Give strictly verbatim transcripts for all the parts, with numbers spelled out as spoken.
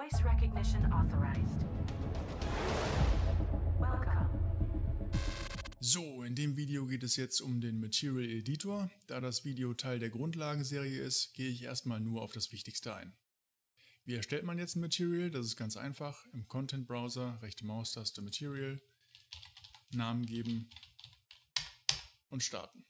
Voice recognition authorized. Welcome. So, in dem Video geht es jetzt um den Material Editor. Da das Video Teil der Grundlagenserie ist, gehe ich erstmal nur auf das Wichtigste ein. Wie erstellt man jetzt ein Material? Das ist ganz einfach. Im Content Browser, rechte Maustaste Material, Namen geben und starten.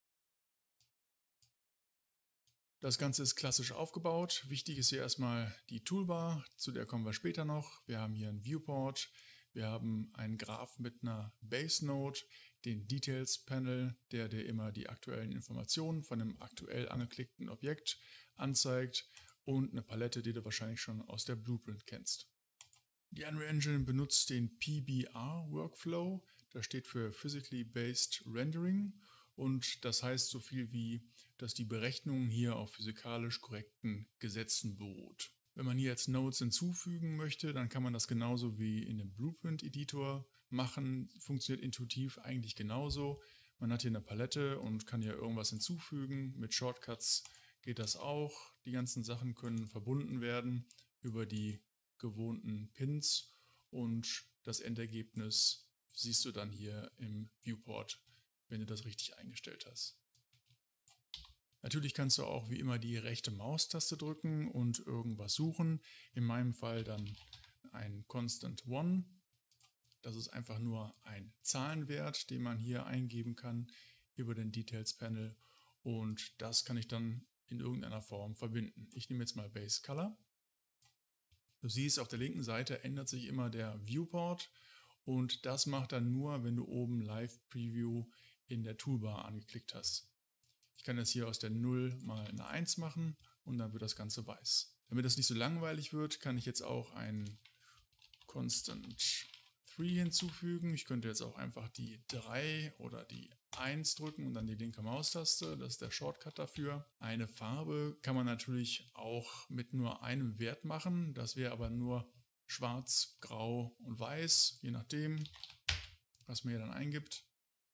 Das Ganze ist klassisch aufgebaut. Wichtig ist hier erstmal die Toolbar, zu der kommen wir später noch. Wir haben hier einen Viewport, wir haben einen Graph mit einer Base Node, den Details Panel, der dir immer die aktuellen Informationen von dem aktuell angeklickten Objekt anzeigt und eine Palette, die du wahrscheinlich schon aus der Blueprint kennst. Die Unreal Engine benutzt den P B R Workflow, das steht für Physically Based Rendering. Und das heißt so viel wie, dass die Berechnung hier auf physikalisch korrekten Gesetzen beruht. Wenn man hier jetzt Nodes hinzufügen möchte, dann kann man das genauso wie in dem Blueprint-Editor machen. Funktioniert intuitiv eigentlich genauso. Man hat hier eine Palette und kann hier irgendwas hinzufügen. Mit Shortcuts geht das auch. Die ganzen Sachen können verbunden werden über die gewohnten Pins. Und das Endergebnis siehst du dann hier im Viewport, wenn du das richtig eingestellt hast. Natürlich kannst du auch wie immer die rechte Maustaste drücken und irgendwas suchen. In meinem Fall dann ein Constant One. Das ist einfach nur ein Zahlenwert, den man hier eingeben kann über den Details Panel. Und das kann ich dann in irgendeiner Form verbinden. Ich nehme jetzt mal Base Color. Du siehst, auf der linken Seite ändert sich immer der Viewport. Und das macht dann nur, wenn du oben Live Preview in der Toolbar angeklickt hast. Ich kann jetzt hier aus der null mal eine eins machen und dann wird das Ganze weiß. Damit das nicht so langweilig wird, kann ich jetzt auch ein Constant drei hinzufügen. Ich könnte jetzt auch einfach die drei oder die eins drücken und dann die linke Maustaste. Das ist der Shortcut dafür. Eine Farbe kann man natürlich auch mit nur einem Wert machen. Das wäre aber nur schwarz, grau und weiß, je nachdem, was man hier dann eingibt.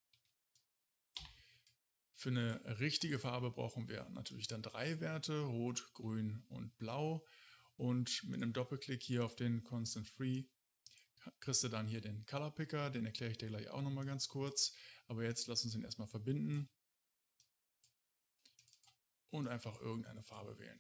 Für eine richtige Farbe brauchen wir natürlich dann drei Werte, Rot, Grün und Blau. Und mit einem Doppelklick hier auf den Constant drei kriegst du dann hier den Color Picker, den erkläre ich dir gleich auch nochmal ganz kurz. Aber jetzt lass uns ihn erstmal verbinden und einfach irgendeine Farbe wählen.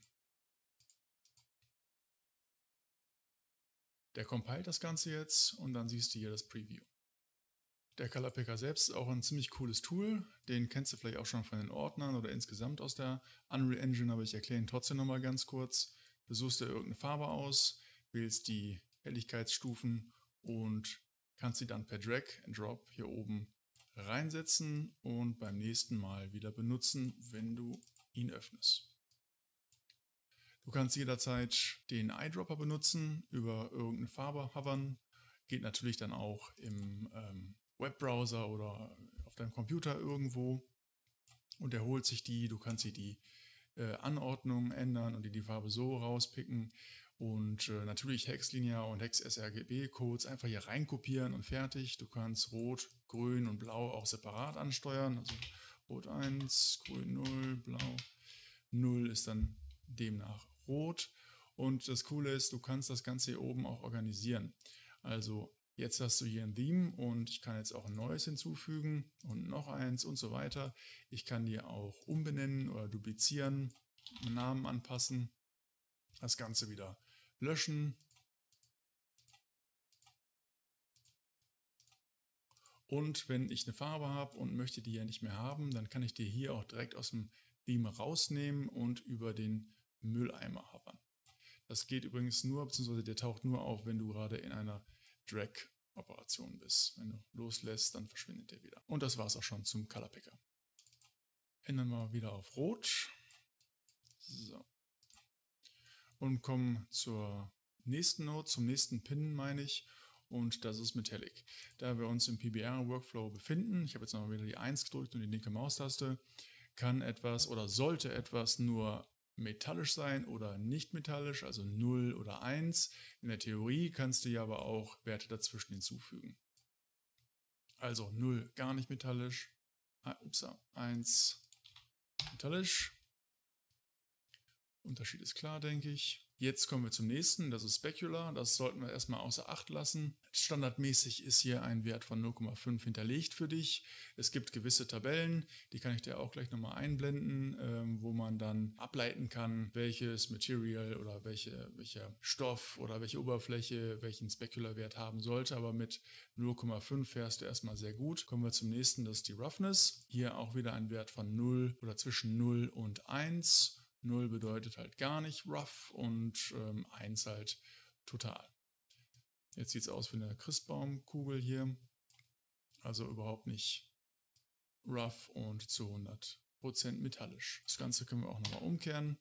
Der compiled das Ganze jetzt und dann siehst du hier das Preview. Der Color Picker selbst ist auch ein ziemlich cooles Tool. Den kennst du vielleicht auch schon von den Ordnern oder insgesamt aus der Unreal Engine, aber ich erkläre ihn trotzdem nochmal ganz kurz. Du suchst dir irgendeine Farbe aus, wählst die Helligkeitsstufen und kannst sie dann per Drag and Drop hier oben reinsetzen und beim nächsten Mal wieder benutzen, wenn du ihn öffnest. Du kannst jederzeit den Eyedropper benutzen, über irgendeine Farbe hovern. Geht natürlich dann auch im ähm, Webbrowser oder auf deinem Computer irgendwo und er holt sich die, du kannst hier die äh, Anordnung ändern und dir die Farbe so rauspicken und äh, natürlich Hexlinear und Hex-sRGB-Codes einfach hier reinkopieren und fertig. Du kannst Rot, Grün und Blau auch separat ansteuern, also Rot eins, Grün null, Blau null ist dann demnach Rot und das Coole ist, du kannst das Ganze hier oben auch organisieren. Also jetzt hast du hier ein Theme und ich kann jetzt auch ein neues hinzufügen und noch eins und so weiter. Ich kann die auch umbenennen oder duplizieren, Namen anpassen, das Ganze wieder löschen. Und wenn ich eine Farbe habe und möchte die ja nicht mehr haben, dann kann ich die hier auch direkt aus dem Theme rausnehmen und über den Mülleimer hovern. Das geht übrigens nur, beziehungsweise der taucht nur auf, wenn du gerade in einer Drag-Operation bist. Wenn du loslässt, dann verschwindet der wieder. Und das war es auch schon zum Color Picker. Ändern wir wieder auf Rot. So. Und kommen zur nächsten Node, zum nächsten Pin, meine ich. Und das ist Metallic. Da wir uns im P B R-Workflow befinden, ich habe jetzt nochmal wieder die eins gedrückt und die linke Maustaste, kann etwas oder sollte etwas nur metallisch sein oder nicht metallisch, also null oder eins. In der Theorie kannst du ja aber auch Werte dazwischen hinzufügen. Also null gar nicht metallisch, eins metallisch. Unterschied ist klar, denke ich. Jetzt kommen wir zum nächsten, das ist Specular. Das sollten wir erstmal außer Acht lassen. Standardmäßig ist hier ein Wert von null Komma fünf hinterlegt für dich. Es gibt gewisse Tabellen, die kann ich dir auch gleich nochmal einblenden, ähm, wo man dann ableiten kann, welches Material oder welche, welcher Stoff oder welche Oberfläche welchen Specular-Wert haben sollte. Aber mit null Komma fünf fährst du erstmal sehr gut. Kommen wir zum nächsten, das ist die Roughness. Hier auch wieder ein Wert von null oder zwischen null und eins. null bedeutet halt gar nicht rough und ähm, eins halt total. Jetzt sieht es aus wie eine Christbaumkugel hier. Also überhaupt nicht rough und zu hundert Prozent metallisch. Das Ganze können wir auch nochmal umkehren.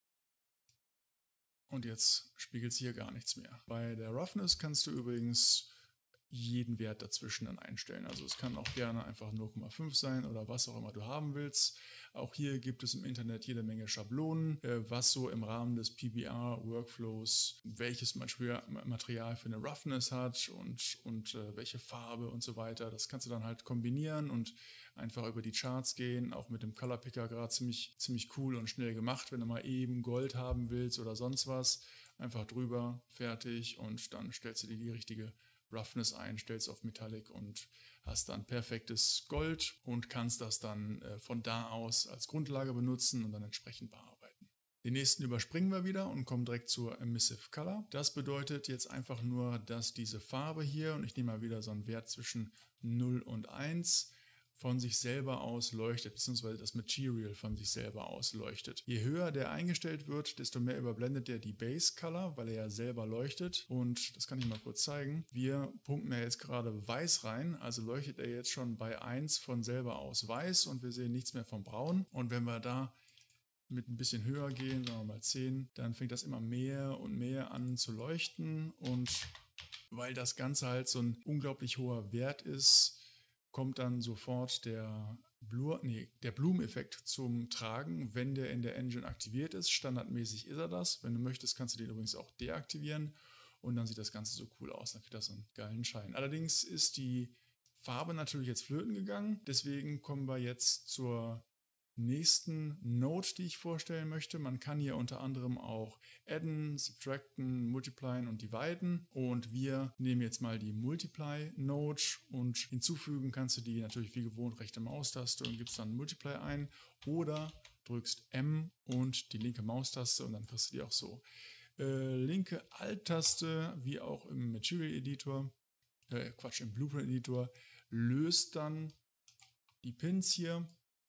Und jetzt spiegelt sich hier gar nichts mehr. Bei der Roughness kannst du übrigens jeden Wert dazwischen dann einstellen. Also es kann auch gerne einfach null Komma fünf sein oder was auch immer du haben willst. Auch hier gibt es im Internet jede Menge Schablonen, was so im Rahmen des P B R-Workflows, welches Material für eine Roughness hat und, und welche Farbe und so weiter. Das kannst du dann halt kombinieren und einfach über die Charts gehen, auch mit dem Color Picker gerade ziemlich, ziemlich cool und schnell gemacht, wenn du mal eben Gold haben willst oder sonst was. Einfach drüber, fertig und dann stellst du dir die richtige Roughness ein, stellst auf Metallic und hast dann perfektes Gold und kannst das dann äh, von da aus als Grundlage benutzen und dann entsprechend bearbeiten. Den nächsten überspringen wir wieder und kommen direkt zur Emissive Color. Das bedeutet jetzt einfach nur, dass diese Farbe hier, und ich nehme mal wieder so einen Wert zwischen null und eins, von sich selber aus leuchtet, beziehungsweise das Material von sich selber aus leuchtet. Je höher der eingestellt wird, desto mehr überblendet er die Base Color, weil er ja selber leuchtet. Und das kann ich mal kurz zeigen. Wir pumpen ja jetzt gerade weiß rein, also leuchtet er jetzt schon bei eins von selber aus weiß und wir sehen nichts mehr vom Braun. Und wenn wir da mit ein bisschen höher gehen, sagen wir mal zehn, dann fängt das immer mehr und mehr an zu leuchten. Und weil das Ganze halt so ein unglaublich hoher Wert ist, kommt dann sofort der, Blur, nee, der Bloom-Effekt zum Tragen, wenn der in der Engine aktiviert ist. Standardmäßig ist er das. Wenn du möchtest, kannst du den übrigens auch deaktivieren und dann sieht das Ganze so cool aus. Dann kriegt das so einen geilen Schein. Allerdings ist die Farbe natürlich jetzt flöten gegangen. Deswegen kommen wir jetzt zur nächsten Node, die ich vorstellen möchte. Man kann hier unter anderem auch adden, subtracten, multiplyen und dividen. Und wir nehmen jetzt mal die Multiply Node und hinzufügen kannst du die natürlich wie gewohnt rechte Maustaste und gibst dann Multiply ein oder drückst M und die linke Maustaste und dann kriegst du die auch so. Äh, linke Alt-Taste, wie auch im Material Editor, äh, Quatsch, im Blueprint Editor, löst dann die Pins hier.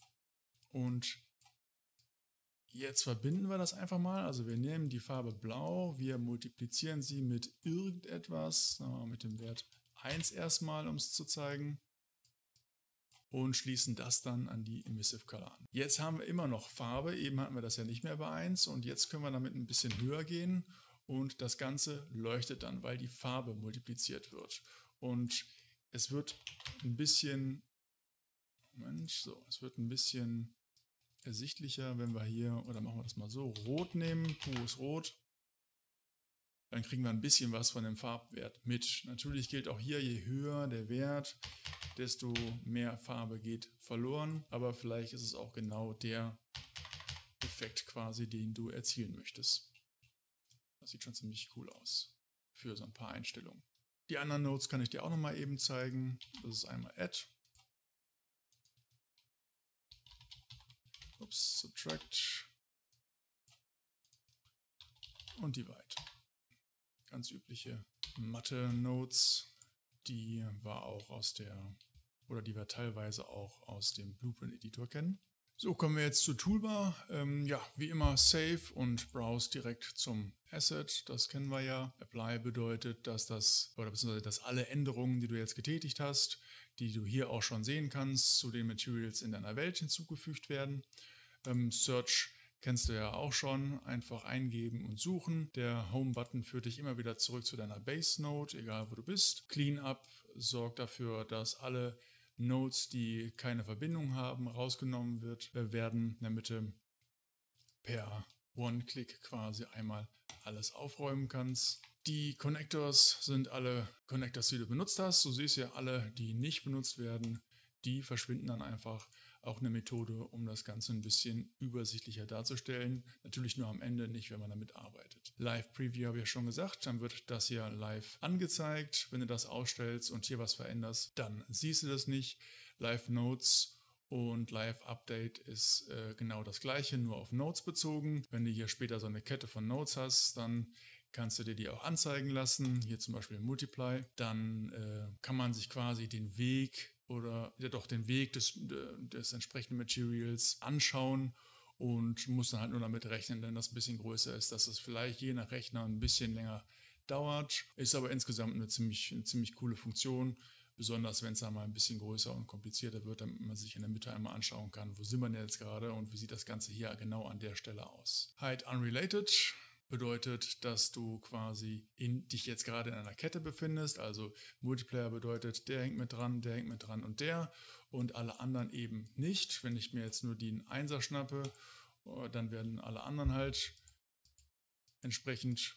Und jetzt verbinden wir das einfach mal. Also wir nehmen die Farbe Blau, wir multiplizieren sie mit irgendetwas, sagen wir mal mit dem Wert eins erstmal, um es zu zeigen. Und schließen das dann an die Emissive Color an. Jetzt haben wir immer noch Farbe, eben hatten wir das ja nicht mehr bei eins und jetzt können wir damit ein bisschen höher gehen und das Ganze leuchtet dann, weil die Farbe multipliziert wird. Und es wird ein bisschen, Moment, so, es wird ein bisschen ersichtlicher, wenn wir hier, oder machen wir das mal so, rot nehmen, pures Rot, dann kriegen wir ein bisschen was von dem Farbwert mit. Natürlich gilt auch hier, je höher der Wert, desto mehr Farbe geht verloren, aber vielleicht ist es auch genau der Effekt quasi, den du erzielen möchtest. Das sieht schon ziemlich cool aus für so ein paar Einstellungen. Die anderen Nodes kann ich dir auch nochmal eben zeigen. Das ist einmal Add. Ups, Subtract und Divide. Ganz übliche Mathe-Nodes, die wir auch aus der, oder die wir teilweise auch aus dem Blueprint-Editor kennen. So, kommen wir jetzt zur Toolbar. Ähm, ja, wie immer Save und Browse direkt zum Asset. Das kennen wir ja. Apply bedeutet, dass das, oder beziehungsweise dass alle Änderungen, die du jetzt getätigt hast, die du hier auch schon sehen kannst, zu den Materials in deiner Welt hinzugefügt werden. Ähm, Search kennst du ja auch schon, einfach eingeben und suchen. Der Home-Button führt dich immer wieder zurück zu deiner Base-Node, egal wo du bist. Cleanup sorgt dafür, dass alle Nodes, die keine Verbindung haben, rausgenommen wird, werden in der Mitte per One-Click quasi einmal alles aufräumen kannst. Die Connectors sind alle Connectors, die du benutzt hast. Du siehst ja alle, die nicht benutzt werden, die verschwinden dann einfach auch eine Methode, um das Ganze ein bisschen übersichtlicher darzustellen. Natürlich nur am Ende, nicht wenn man damit arbeitet. Live Preview habe ich ja schon gesagt, dann wird das hier live angezeigt. Wenn du das ausstellst und hier was veränderst, dann siehst du das nicht. Live Notes und Live Update ist äh, genau das gleiche, nur auf Notes bezogen. Wenn du hier später so eine Kette von Notes hast, dann kannst du dir die auch anzeigen lassen, hier zum Beispiel Multiply. Dann äh, kann man sich quasi den Weg oder ja doch den Weg des, des entsprechenden Materials anschauen und muss dann halt nur damit rechnen, wenn das ein bisschen größer ist, dass es vielleicht je nach Rechner ein bisschen länger dauert. Ist aber insgesamt eine ziemlich, eine ziemlich coole Funktion. Besonders wenn es einmal ein bisschen größer und komplizierter wird, damit man sich in der Mitte einmal anschauen kann, wo sind wir denn jetzt gerade und wie sieht das Ganze hier genau an der Stelle aus. Hide Unrelated bedeutet, dass du quasi in, dich jetzt gerade in einer Kette befindest. Also Multiplayer bedeutet, der hängt mit dran, der hängt mit dran und der und alle anderen eben nicht. Wenn ich mir jetzt nur den Einser schnappe, dann werden alle anderen halt entsprechend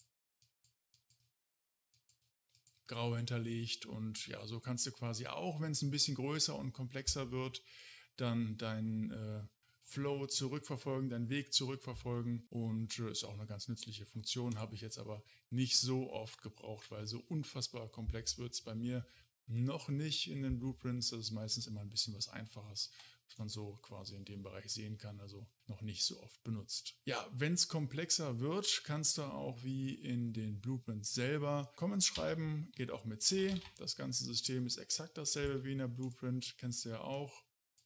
grau hinterlegt und ja, so kannst du quasi auch, wenn es ein bisschen größer und komplexer wird, dann dein äh, Flow zurückverfolgen, deinen Weg zurückverfolgen und äh, ist auch eine ganz nützliche Funktion, habe ich jetzt aber nicht so oft gebraucht, weil so unfassbar komplex wird es bei mir noch nicht in den Blueprints. Das ist meistens immer ein bisschen was Einfaches, was man so quasi in dem Bereich sehen kann, also noch nicht so oft benutzt. Ja, wenn es komplexer wird, kannst du auch wie in den Blueprints selber Comments schreiben, geht auch mit C. Das ganze System ist exakt dasselbe wie in der Blueprint, kennst du ja auch.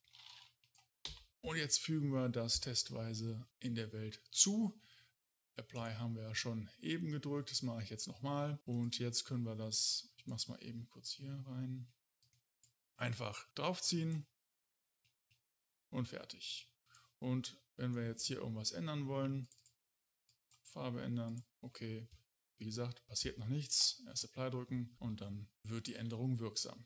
Und jetzt fügen wir das testweise in der Welt zu. Apply haben wir ja schon eben gedrückt, das mache ich jetzt nochmal. Und jetzt können wir das, ich mache es mal eben kurz hier rein, einfach draufziehen und fertig. Und wenn wir jetzt hier irgendwas ändern wollen, Farbe ändern, okay, wie gesagt, passiert noch nichts, erst Apply drücken und dann wird die Änderung wirksam.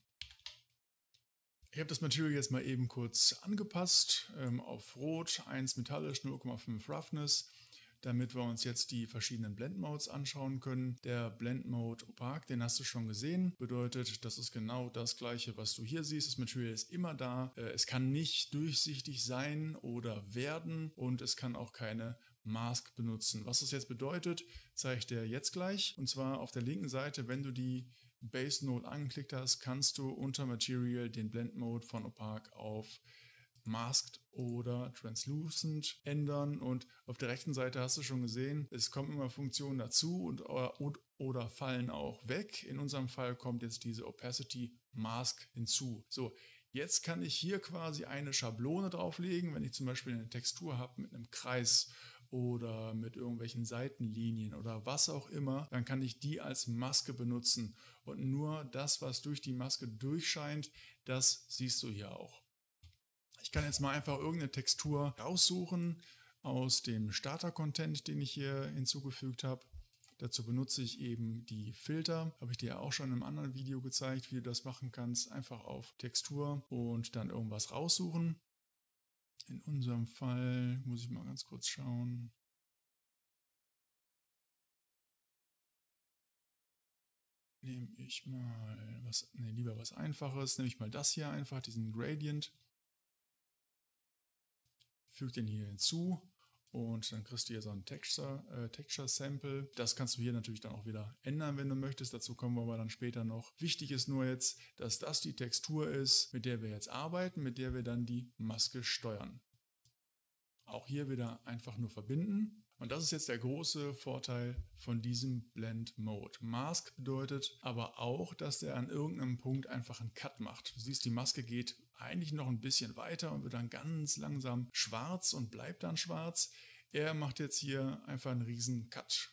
Ich habe das Material jetzt mal eben kurz angepasst ähm, auf Rot, eins metallisch, null Komma fünf Roughness, damit wir uns jetzt die verschiedenen Blend Modes anschauen können. Der Blend Mode Opak, den hast du schon gesehen, bedeutet, das ist genau das gleiche, was du hier siehst. Das Material ist immer da, äh, es kann nicht durchsichtig sein oder werden und es kann auch keine Mask benutzen. Was das jetzt bedeutet, zeige ich dir jetzt gleich. Und zwar auf der linken Seite, wenn du die Base Node angeklickt hast, kannst du unter Material den Blend Mode von Opak auf Masked oder Translucent ändern. Und auf der rechten Seite hast du schon gesehen, es kommen immer Funktionen dazu und oder, oder fallen auch weg. In unserem Fall kommt jetzt diese Opacity Mask hinzu. So, jetzt kann ich hier quasi eine Schablone drauflegen, wenn ich zum Beispiel eine Textur habe mit einem Kreis oder mit irgendwelchen Seitenlinien oder was auch immer, dann kann ich die als Maske benutzen und nur das, was durch die Maske durchscheint, das siehst du hier auch. Ich kann jetzt mal einfach irgendeine Textur raussuchen aus dem Starter-Content, den ich hier hinzugefügt habe. Dazu benutze ich eben die Filter. Habe ich dir ja auch schon in einem anderen Video gezeigt, wie du das machen kannst. Einfach auf Textur und dann irgendwas raussuchen. In unserem Fall muss ich mal ganz kurz schauen. Nehme ich mal was, nee, lieber was Einfaches. Nehme ich mal das hier einfach, diesen Gradient. Füge den hier hinzu und dann kriegst du hier so ein Texture, äh, Texture Sample. Das kannst du hier natürlich dann auch wieder ändern, wenn du möchtest. Dazu kommen wir aber dann später noch. Wichtig ist nur jetzt, dass das die Textur ist, mit der wir jetzt arbeiten, mit der wir dann die Maske steuern. Auch hier wieder einfach nur verbinden. Und das ist jetzt der große Vorteil von diesem Blend Mode. Mask bedeutet aber auch, dass der an irgendeinem Punkt einfach einen Cut macht. Du siehst, die Maske geht eigentlich noch ein bisschen weiter und wird dann ganz langsam schwarz und bleibt dann schwarz. Er macht jetzt hier einfach einen riesen Cut.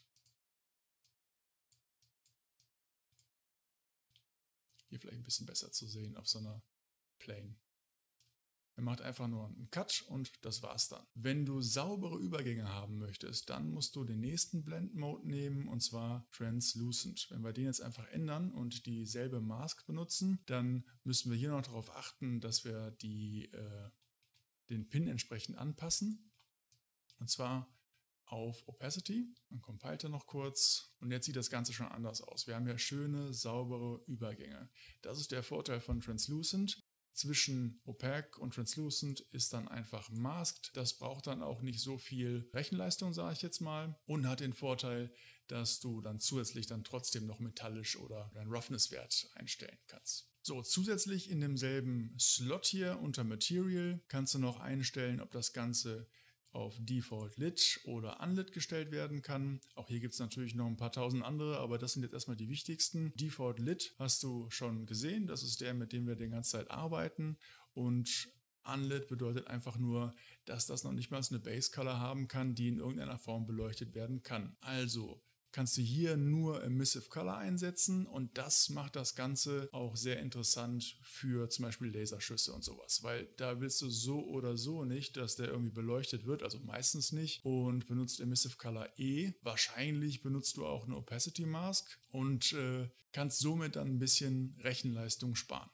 Hier vielleicht ein bisschen besser zu sehen auf so einer Plane. Er macht einfach nur einen Cut und das war's dann. Wenn du saubere Übergänge haben möchtest, dann musst du den nächsten Blend Mode nehmen und zwar Translucent. Wenn wir den jetzt einfach ändern und dieselbe Mask benutzen, dann müssen wir hier noch darauf achten, dass wir die, äh, den Pin entsprechend anpassen. Und zwar auf Opacity. Dann compilt er noch kurz und jetzt sieht das Ganze schon anders aus. Wir haben ja schöne, saubere Übergänge. Das ist der Vorteil von Translucent. zwischen Opaque und Translucent ist dann einfach Masked. Das braucht dann auch nicht so viel Rechenleistung, sage ich jetzt mal, und hat den Vorteil, dass du dann zusätzlich dann trotzdem noch metallisch oder einen Roughness-Wert einstellen kannst. So, zusätzlich in demselben Slot hier unter Material kannst du noch einstellen, ob das Ganze auf Default Lit oder Unlit gestellt werden kann. Auch hier gibt es natürlich noch ein paar tausend andere, aber das sind jetzt erstmal die wichtigsten. Default Lit hast du schon gesehen, das ist der, mit dem wir die ganze Zeit arbeiten, und Unlit bedeutet einfach nur, dass das noch nicht mal eine Base Color haben kann, die in irgendeiner Form beleuchtet werden kann. Also kannst du hier nur Emissive Color einsetzen, und das macht das Ganze auch sehr interessant für zum Beispiel Laserschüsse und sowas, weil da willst du so oder so nicht, dass der irgendwie beleuchtet wird, also meistens nicht, und benutzt Emissive Color E. Wahrscheinlich benutzt du auch eine Opacity Mask und äh, kannst somit dann ein bisschen Rechenleistung sparen.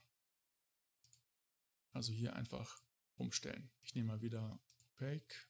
Also hier einfach umstellen. Ich nehme mal wieder Opaque.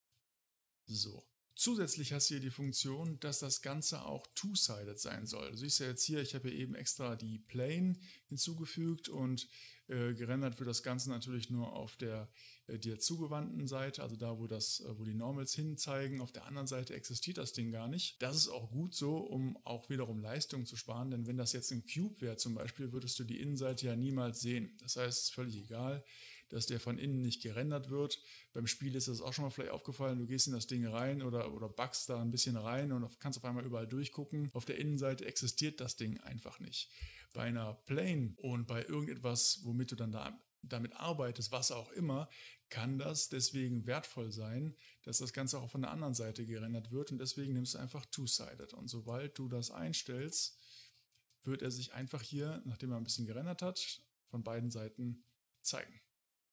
So. Zusätzlich hast du hier die Funktion, dass das Ganze auch two-sided sein soll. Du siehst ja jetzt hier, ich habe hier eben extra die Plane hinzugefügt, und äh, gerendert wird das Ganze natürlich nur auf der äh, dir zugewandten Seite, also da, wo, das, äh, wo die Normals hinzeigen. Auf der anderen Seite existiert das Ding gar nicht. Das ist auch gut so, um auch wiederum Leistung zu sparen, denn wenn das jetzt ein Cube wäre zum Beispiel, würdest du die Innenseite ja niemals sehen. Das heißt, es ist völlig egal, dass der von innen nicht gerendert wird. Beim Spiel ist das auch schon mal vielleicht aufgefallen, du gehst in das Ding rein oder, oder buggst da ein bisschen rein und kannst auf einmal überall durchgucken. Auf der Innenseite existiert das Ding einfach nicht. Bei einer Plane und bei irgendetwas, womit du dann da, damit arbeitest, was auch immer, kann das deswegen wertvoll sein, dass das Ganze auch von der anderen Seite gerendert wird, und deswegen nimmst du einfach two-sided. Und sobald du das einstellst, wird er sich einfach hier, nachdem er ein bisschen gerendert hat, von beiden Seiten zeigen.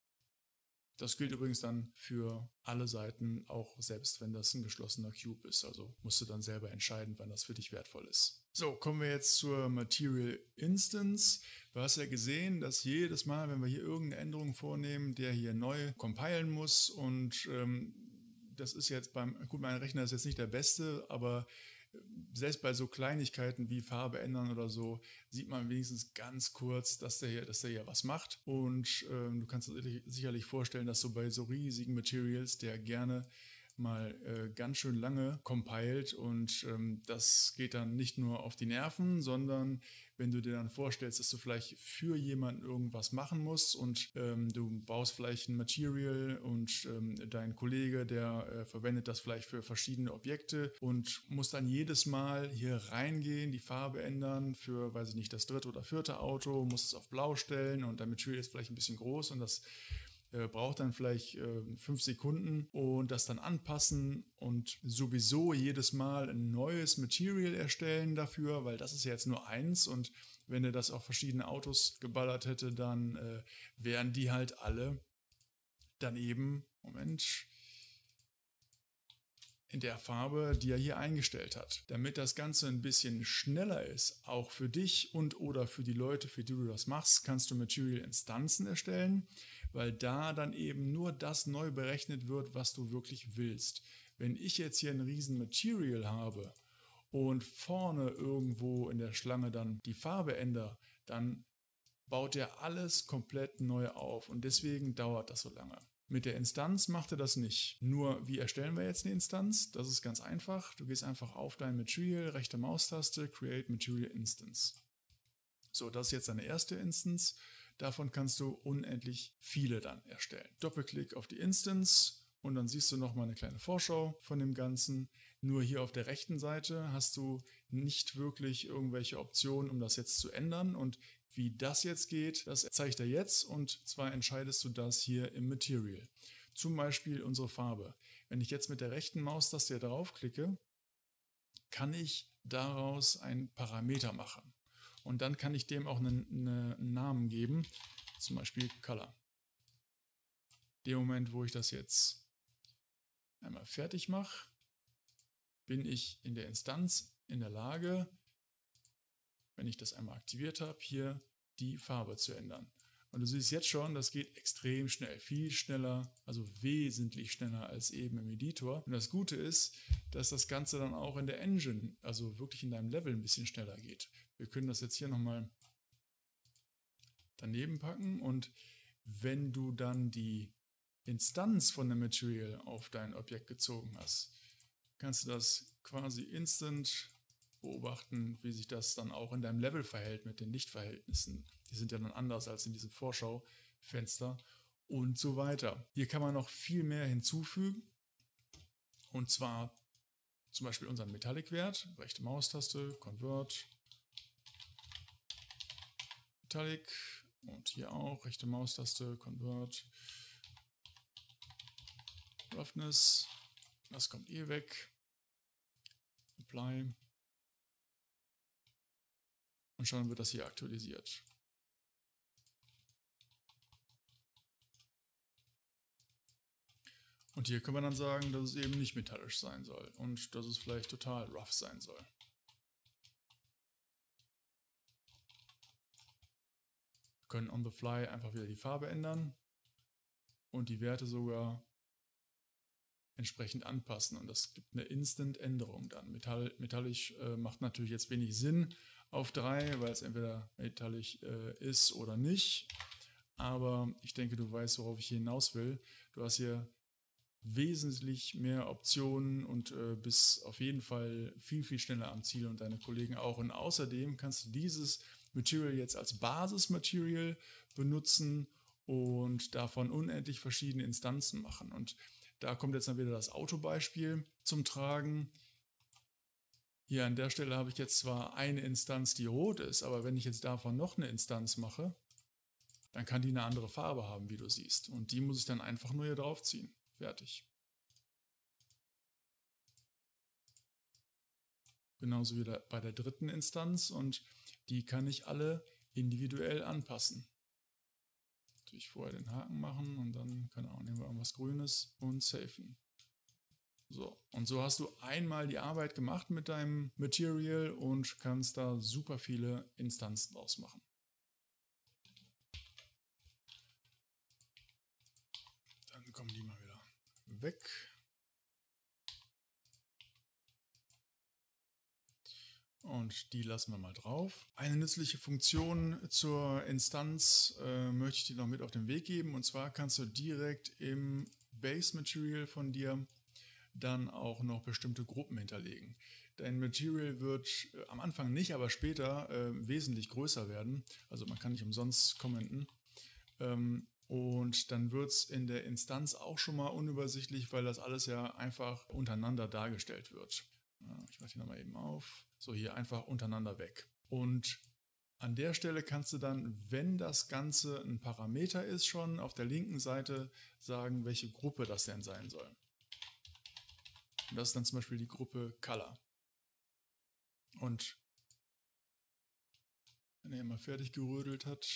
Das gilt übrigens dann für alle Seiten, auch selbst wenn das ein geschlossener Cube ist. Also musst du dann selber entscheiden, wann das für dich wertvoll ist. So, kommen wir jetzt zur Material Instance. Du hast ja gesehen, dass jedes Mal, wenn wir hier irgendeine Änderung vornehmen, der hier neu compilen muss, und ähm, das ist jetzt beim, gut, mein Rechner ist jetzt nicht der beste, aber selbst bei so Kleinigkeiten wie Farbe ändern oder so, sieht man wenigstens ganz kurz, dass der hier, dass der hier was macht. Und ähm, du kannst dir sicherlich vorstellen, dass so bei so riesigen Materials der gerne mal äh, ganz schön lange compiled, und ähm, das geht dann nicht nur auf die Nerven, sondern wenn du dir dann vorstellst, dass du vielleicht für jemanden irgendwas machen musst, und ähm, du baust vielleicht ein Material, und ähm, dein Kollege, der äh, verwendet das vielleicht für verschiedene Objekte und muss dann jedes Mal hier reingehen, die Farbe ändern für, weiß ich nicht, das dritte oder vierte Auto, muss es auf blau stellen, und dein Material ist vielleicht ein bisschen groß, und das braucht dann vielleicht äh, fünf Sekunden, und das dann anpassen und sowieso jedes Mal ein neues Material erstellen dafür, weil das ist ja jetzt nur eins, und wenn er das auf verschiedene Autos geballert hätte, dann äh, wären die halt alle dann eben, Moment, in der Farbe, die er hier eingestellt hat. Damit das Ganze ein bisschen schneller ist, auch für dich und oder für die Leute, für die du das machst, kannst du Material-Instanzen erstellen, weil da dann eben nur das neu berechnet wird, was du wirklich willst. Wenn ich jetzt hier ein riesen Material habe und vorne irgendwo in der Schlange dann die Farbe ändere, dann baut er alles komplett neu auf, und deswegen dauert das so lange. Mit der Instanz macht er das nicht. Nur, wie erstellen wir jetzt eine Instanz? Das ist ganz einfach. Du gehst einfach auf dein Material, rechte Maustaste, Create Material Instance. So, das ist jetzt deine erste Instance. Davon kannst du unendlich viele dann erstellen. Doppelklick auf die Instance, und dann siehst du nochmal eine kleine Vorschau von dem Ganzen. Nur hier auf der rechten Seite hast du nicht wirklich irgendwelche Optionen, um das jetzt zu ändern. Und wie das jetzt geht, das zeigt er jetzt, und zwar entscheidest du das hier im Material. Zum Beispiel unsere Farbe. Wenn ich jetzt mit der rechten Maustaste hier draufklicke, kann ich daraus einen Parameter machen. Und dann kann ich dem auch einen, einen Namen geben, zum Beispiel Color. Dem Moment, wo ich das jetzt einmal fertig mache, bin ich in der Instanz in der Lage, wenn ich das einmal aktiviert habe, hier die Farbe zu ändern. Und du siehst jetzt schon, das geht extrem schnell, viel schneller, also wesentlich schneller als eben im Editor. Und das Gute ist, dass das Ganze dann auch in der Engine, also wirklich in deinem Level, ein bisschen schneller geht. Wir können das jetzt hier nochmal daneben packen, und wenn du dann die Instanz von dem Material auf dein Objekt gezogen hast, kannst du das quasi instant beobachten, wie sich das dann auch in deinem Level verhält mit den Lichtverhältnissen. Die sind ja dann anders als in diesem Vorschaufenster und so weiter. Hier kann man noch viel mehr hinzufügen, und zwar zum Beispiel unseren Metallic-Wert, rechte Maustaste, Convert, Metallic, und hier auch rechte Maustaste, Convert, Roughness, das kommt eh weg, Apply, und schon wird das hier aktualisiert. Und hier können wir dann sagen, dass es eben nicht metallisch sein soll und dass es vielleicht total rough sein soll. Wir können on the fly einfach wieder die Farbe ändern und die Werte sogar entsprechend anpassen, und das gibt eine Instant-Änderung dann. Metall, metallisch äh, macht natürlich jetzt wenig Sinn auf drei, weil es entweder metallisch äh, ist oder nicht, aber ich denke, du weißt, worauf ich hier hinaus will. Du hast hier wesentlich mehr Optionen und äh, bist auf jeden Fall viel, viel schneller am Ziel und deine Kollegen auch. Und außerdem kannst du dieses Material jetzt als Basismaterial benutzen und davon unendlich verschiedene Instanzen machen. Und da kommt jetzt dann wieder das Autobeispiel zum Tragen. Hier an der Stelle habe ich jetzt zwar eine Instanz, die rot ist, aber wenn ich jetzt davon noch eine Instanz mache, dann kann die eine andere Farbe haben, wie du siehst. Und die muss ich dann einfach nur hier drauf ziehen. Fertig. Genauso wie bei der dritten Instanz, und die kann ich alle individuell anpassen. Natürlich vorher den Haken machen und dann, keine Ahnung, nehmen wir irgendwas Grünes und safen. So, und so hast du einmal die Arbeit gemacht mit deinem Material und kannst da super viele Instanzen draus machen. Dann kommen die mal wieder weg. Und die lassen wir mal drauf. Eine nützliche Funktion zur Instanz äh, möchte ich dir noch mit auf den Weg geben. Und zwar kannst du direkt im Base Material von dir dann auch noch bestimmte Gruppen hinterlegen. Dein Material wird äh, am Anfang nicht, aber später äh, wesentlich größer werden. Also man kann nicht umsonst commenten. Ähm, und dann wird es in der Instanz auch schon mal unübersichtlich, weil das alles ja einfach untereinander dargestellt wird. Ja, ich mache die nochmal eben auf. So, hier einfach untereinander weg. Und an der Stelle kannst du dann, wenn das Ganze ein Parameter ist, schon auf der linken Seite sagen, welche Gruppe das denn sein soll. Und das ist dann zum Beispiel die Gruppe Color. Und wenn er mal fertig gerödelt hat,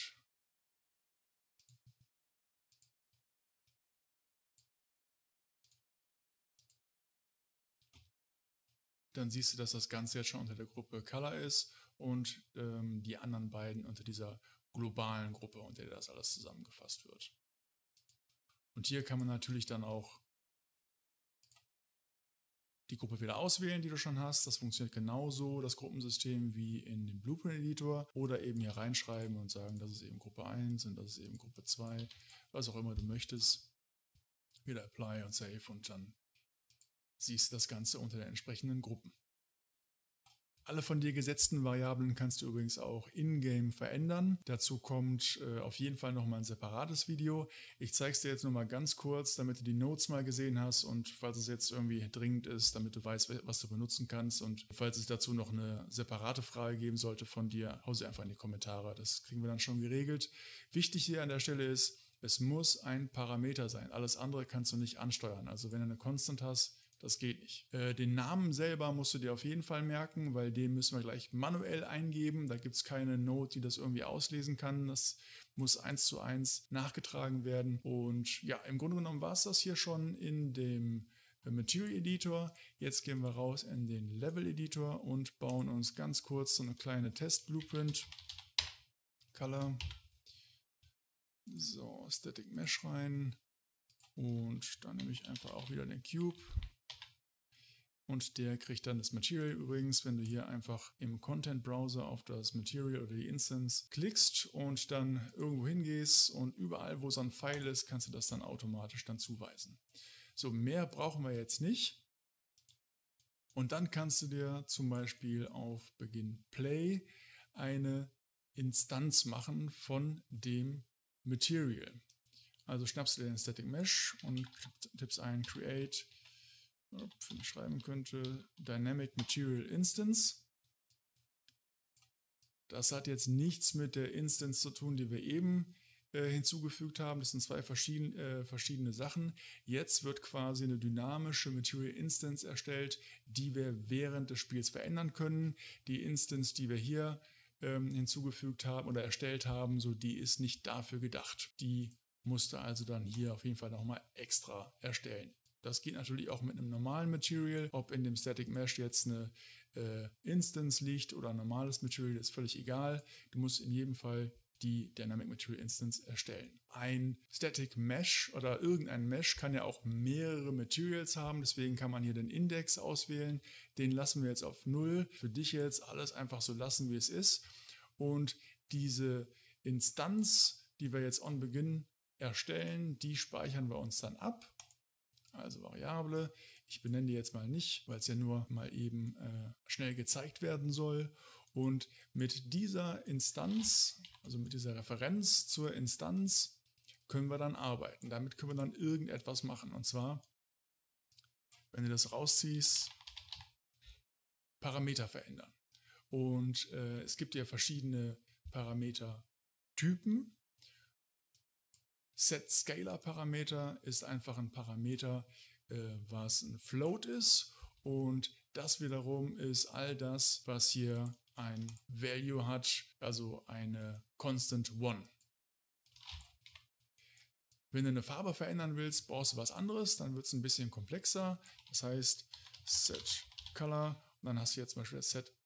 dann siehst du, dass das Ganze jetzt schon unter der Gruppe Color ist und ähm, die anderen beiden unter dieser globalen Gruppe, unter der das alles zusammengefasst wird. Und hier kann man natürlich dann auch die Gruppe wieder auswählen, die du schon hast. Das funktioniert genauso, das Gruppensystem, wie in dem Blueprint-Editor. Oder eben hier reinschreiben und sagen, das ist eben Gruppe eins und das ist eben Gruppe zwei, was auch immer du möchtest. Wieder Apply und Save und dann siehst du das Ganze unter den entsprechenden Gruppen. Alle von dir gesetzten Variablen kannst du übrigens auch in-game verändern. Dazu kommt äh, auf jeden Fall nochmal ein separates Video. Ich zeige es dir jetzt nur mal ganz kurz, damit du die Notes mal gesehen hast und falls es jetzt irgendwie dringend ist, damit du weißt, was du benutzen kannst, und falls es dazu noch eine separate Frage geben sollte von dir, hau sie einfach in die Kommentare. Das kriegen wir dann schon geregelt. Wichtig hier an der Stelle ist, es muss ein Parameter sein. Alles andere kannst du nicht ansteuern. Also wenn du eine Constant hast, das geht nicht. Äh, den Namen selber musst du dir auf jeden Fall merken, weil den müssen wir gleich manuell eingeben. Da gibt es keine Node, die das irgendwie auslesen kann. Das muss eins zu eins nachgetragen werden. Und ja, im Grunde genommen war es das hier schon in dem Material Editor. Jetzt gehen wir raus in den Level Editor und bauen uns ganz kurz so eine kleine Test-Blueprint. Color. So, Static Mesh rein. Und dann nehme ich einfach auch wieder den Cube. und der kriegt dann das Material. Übrigens, wenn du hier einfach im Content Browser auf das Material oder die Instance klickst und dann irgendwo hingehst und überall, wo so ein Pfeil ist, kannst du das dann automatisch dann zuweisen. So, mehr brauchen wir jetzt nicht. Und dann kannst du dir zum Beispiel auf Beginn Play eine Instanz machen von dem Material. Also schnappst du dir den Static Mesh und tippst ein Create, wenn ich schreiben könnte, Dynamic Material Instance. Das hat jetzt nichts mit der Instance zu tun, die wir eben äh, hinzugefügt haben. Das sind zwei verschieden, äh, verschiedene Sachen. Jetzt wird quasi eine dynamische Material Instance erstellt, die wir während des Spiels verändern können. Die Instance, die wir hier ähm, hinzugefügt haben oder erstellt haben, so die ist nicht dafür gedacht. Die musste also dann hier auf jeden Fall nochmal extra erstellen. Das geht natürlich auch mit einem normalen Material. Ob in dem Static Mesh jetzt eine äh, Instance liegt oder ein normales Material, ist völlig egal. Du musst in jedem Fall die Dynamic Material Instance erstellen. Ein Static Mesh oder irgendein Mesh kann ja auch mehrere Materials haben. Deswegen kann man hier den Index auswählen. Den lassen wir jetzt auf null. Für dich jetzt alles einfach so lassen, wie es ist. Und diese Instanz, die wir jetzt on Begin erstellen, die speichern wir uns dann ab. Also Variable. Ich benenne die jetzt mal nicht, weil es ja nur mal eben äh, schnell gezeigt werden soll. Und mit dieser Instanz, also mit dieser Referenz zur Instanz, können wir dann arbeiten. Damit können wir dann irgendetwas machen. Und zwar, wenn du das rausziehst, Parameter verändern. Und äh, es gibt ja verschiedene Parametertypen. SetScalar-Parameter ist einfach ein Parameter, äh, was ein Float ist. Und das wiederum ist all das, was hier ein Value hat, also eine Constant One. Wenn du eine Farbe verändern willst, brauchst du was anderes, dann wird es ein bisschen komplexer. Das heißt SetColor und dann hast du jetzt zum Beispiel das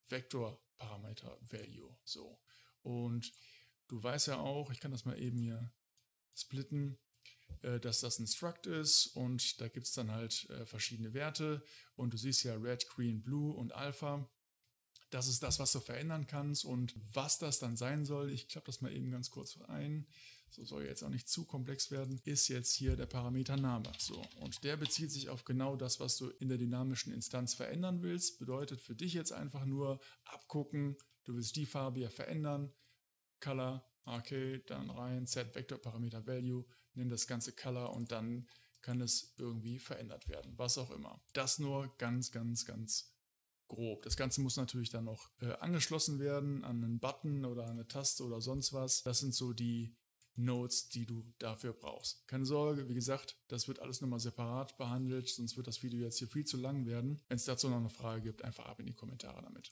SetVector-Parameter-Value. So. Und du weißt ja auch, ich kann das mal eben hier splitten, äh, dass das ein Struct ist und da gibt es dann halt äh, verschiedene Werte und du siehst ja Red, Green, Blue und Alpha. Das ist das, was du verändern kannst und was das dann sein soll, ich klappe das mal eben ganz kurz ein, so soll jetzt auch nicht zu komplex werden, ist jetzt hier der Parameter Name. So, und der bezieht sich auf genau das, was du in der dynamischen Instanz verändern willst. Bedeutet für dich jetzt einfach nur abgucken, du willst die Farbe ja verändern, Color, okay, dann rein, Set Vector Parameter Value, nimm das ganze Color und dann kann es irgendwie verändert werden, was auch immer. Das nur ganz, ganz, ganz grob. Das Ganze muss natürlich dann noch äh, angeschlossen werden an einen Button oder eine Taste oder sonst was. Das sind so die Nodes, die du dafür brauchst. Keine Sorge, wie gesagt, das wird alles nochmal separat behandelt, sonst wird das Video jetzt hier viel zu lang werden. Wenn es dazu noch eine Frage gibt, einfach ab in die Kommentare damit.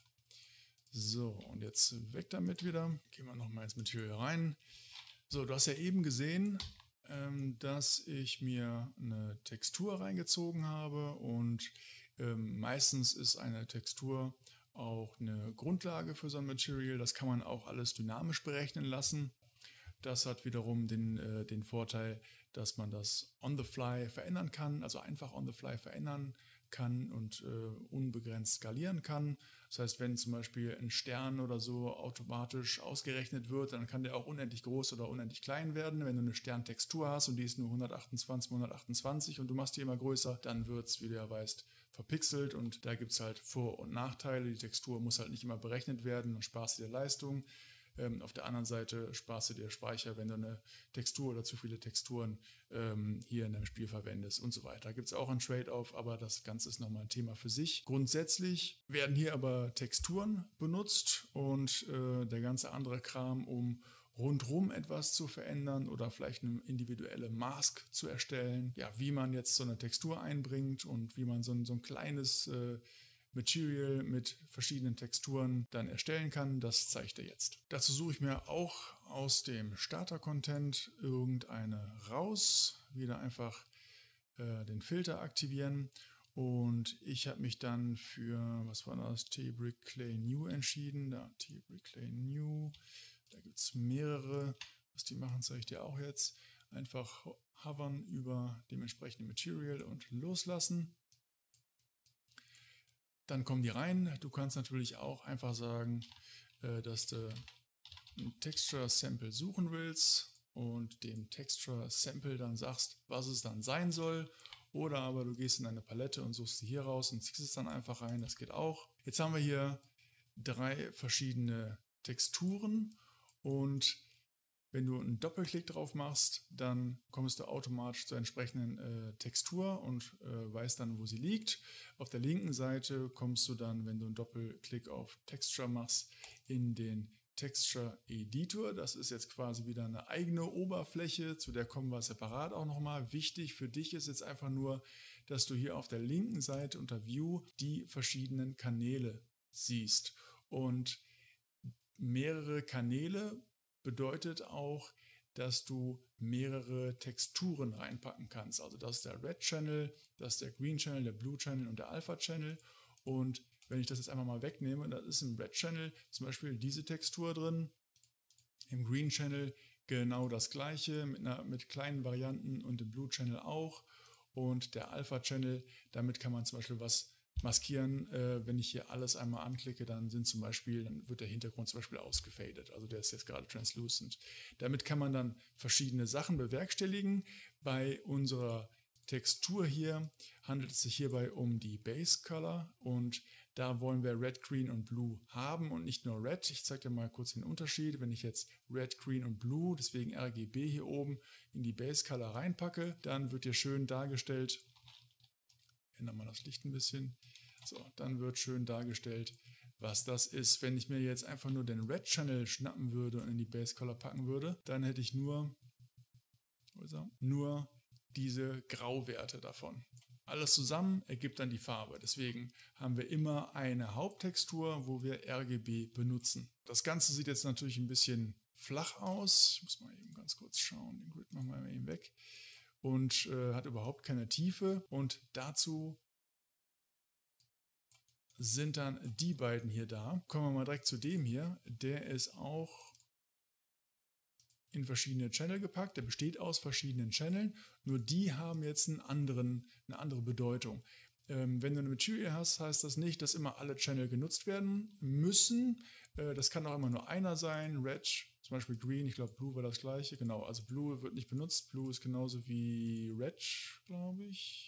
So, und jetzt weg damit wieder. Gehen wir nochmal ins Material rein. So, du hast ja eben gesehen, ähm, dass ich mir eine Textur reingezogen habe und ähm, meistens ist eine Textur auch eine Grundlage für so ein Material. Das kann man auch alles dynamisch berechnen lassen. Das hat wiederum den, äh, den Vorteil, dass man das on the fly verändern kann, also einfach on the fly verändern kann und äh, unbegrenzt skalieren kann. Das heißt, wenn zum Beispiel ein Stern oder so automatisch ausgerechnet wird, dann kann der auch unendlich groß oder unendlich klein werden. Wenn du eine Sterntextur hast und die ist nur hundertachtundzwanzig mal hundertachtundzwanzig und du machst die immer größer, dann wird es, wie du ja weißt, verpixelt und da gibt es halt Vor- und Nachteile. Die Textur muss halt nicht immer berechnet werden, dann sparst du dir Leistung. Ähm, auf der anderen Seite sparst du dir Speicher, wenn du eine Textur oder zu viele Texturen ähm, hier in deinem Spiel verwendest und so weiter. Da gibt es auch ein Trade-off, aber das Ganze ist nochmal ein Thema für sich. Grundsätzlich werden hier aber Texturen benutzt und äh, der ganze andere Kram, um rundherum etwas zu verändern oder vielleicht eine individuelle Mask zu erstellen. Ja, wie man jetzt so eine Textur einbringt und wie man so ein, so ein kleines äh, Material mit verschiedenen Texturen dann erstellen kann, das zeige ich dir jetzt. Dazu suche ich mir auch aus dem Starter-Content irgendeine raus, wieder einfach äh, den Filter aktivieren und ich habe mich dann für, was war das, T-Brick Clay New entschieden, da T-Brick Clay New, da gibt es mehrere, was die machen, zeige ich dir auch jetzt. Einfach hovern über dem entsprechenden Material und loslassen. Dann kommen die rein. Du kannst natürlich auch einfach sagen, äh, dass du ein Texture Sample suchen willst und dem Texture Sample dann sagst, was es dann sein soll. Oder aber du gehst in eine Palette und suchst sie hier raus und ziehst es dann einfach rein. Das geht auch. Jetzt haben wir hier drei verschiedene Texturen und wenn du einen Doppelklick drauf machst, dann kommst du automatisch zur entsprechenden äh, Textur und äh, weißt dann, wo sie liegt. Auf der linken Seite kommst du dann, wenn du einen Doppelklick auf Texture machst, in den Texture Editor. Das ist jetzt quasi wieder eine eigene Oberfläche, zu der kommen wir separat auch nochmal. Wichtig für dich ist jetzt einfach nur, dass du hier auf der linken Seite unter View die verschiedenen Kanäle siehst. Und mehrere Kanäle bedeutet auch, dass du mehrere Texturen reinpacken kannst. Also das ist der Red Channel, das ist der Green Channel, der Blue Channel und der Alpha Channel. Und wenn ich das jetzt einfach mal wegnehme, da ist im Red Channel zum Beispiel diese Textur drin, im Green Channel genau das gleiche mit, einer, mit kleinen Varianten und im Blue Channel auch. Und der Alpha Channel, damit kann man zum Beispiel was maskieren. Äh, wenn ich hier alles einmal anklicke, dann sind zum Beispiel, dann wird der Hintergrund zum Beispiel ausgefadet. Also der ist jetzt gerade translucent. Damit kann man dann verschiedene Sachen bewerkstelligen. Bei unserer Textur hier handelt es sich hierbei um die Base Color und da wollen wir Red, Green und Blue haben und nicht nur Red. Ich zeige dir mal kurz den Unterschied. Wenn ich jetzt Red, Green und Blue, deswegen R G B hier oben, in die Base Color reinpacke, dann wird hier schön dargestellt, ändern wir das Licht ein bisschen, so, dann wird schön dargestellt, was das ist. Wenn ich mir jetzt einfach nur den Red Channel schnappen würde und in die Base Color packen würde, dann hätte ich nur, wo ist er? nur diese Grauwerte davon. Alles zusammen ergibt dann die Farbe. Deswegen haben wir immer eine Haupttextur, wo wir R G B benutzen. Das Ganze sieht jetzt natürlich ein bisschen flach aus. Ich muss mal eben ganz kurz schauen. Den Grid machen wir mal eben weg. Und äh, hat überhaupt keine Tiefe. Und dazu sind dann die beiden hier da. Kommen wir mal direkt zu dem hier. Der ist auch in verschiedene Channel gepackt. Der besteht aus verschiedenen Channeln. Nur die haben jetzt einen anderen, eine andere Bedeutung. Ähm, wenn du eine Material hast, heißt das nicht, dass immer alle Channel genutzt werden müssen. Äh, das kann auch immer nur einer sein. Red, zum Beispiel Green, ich glaube Blue war das gleiche. Genau, also Blue wird nicht benutzt. Blue ist genauso wie Red, glaube ich.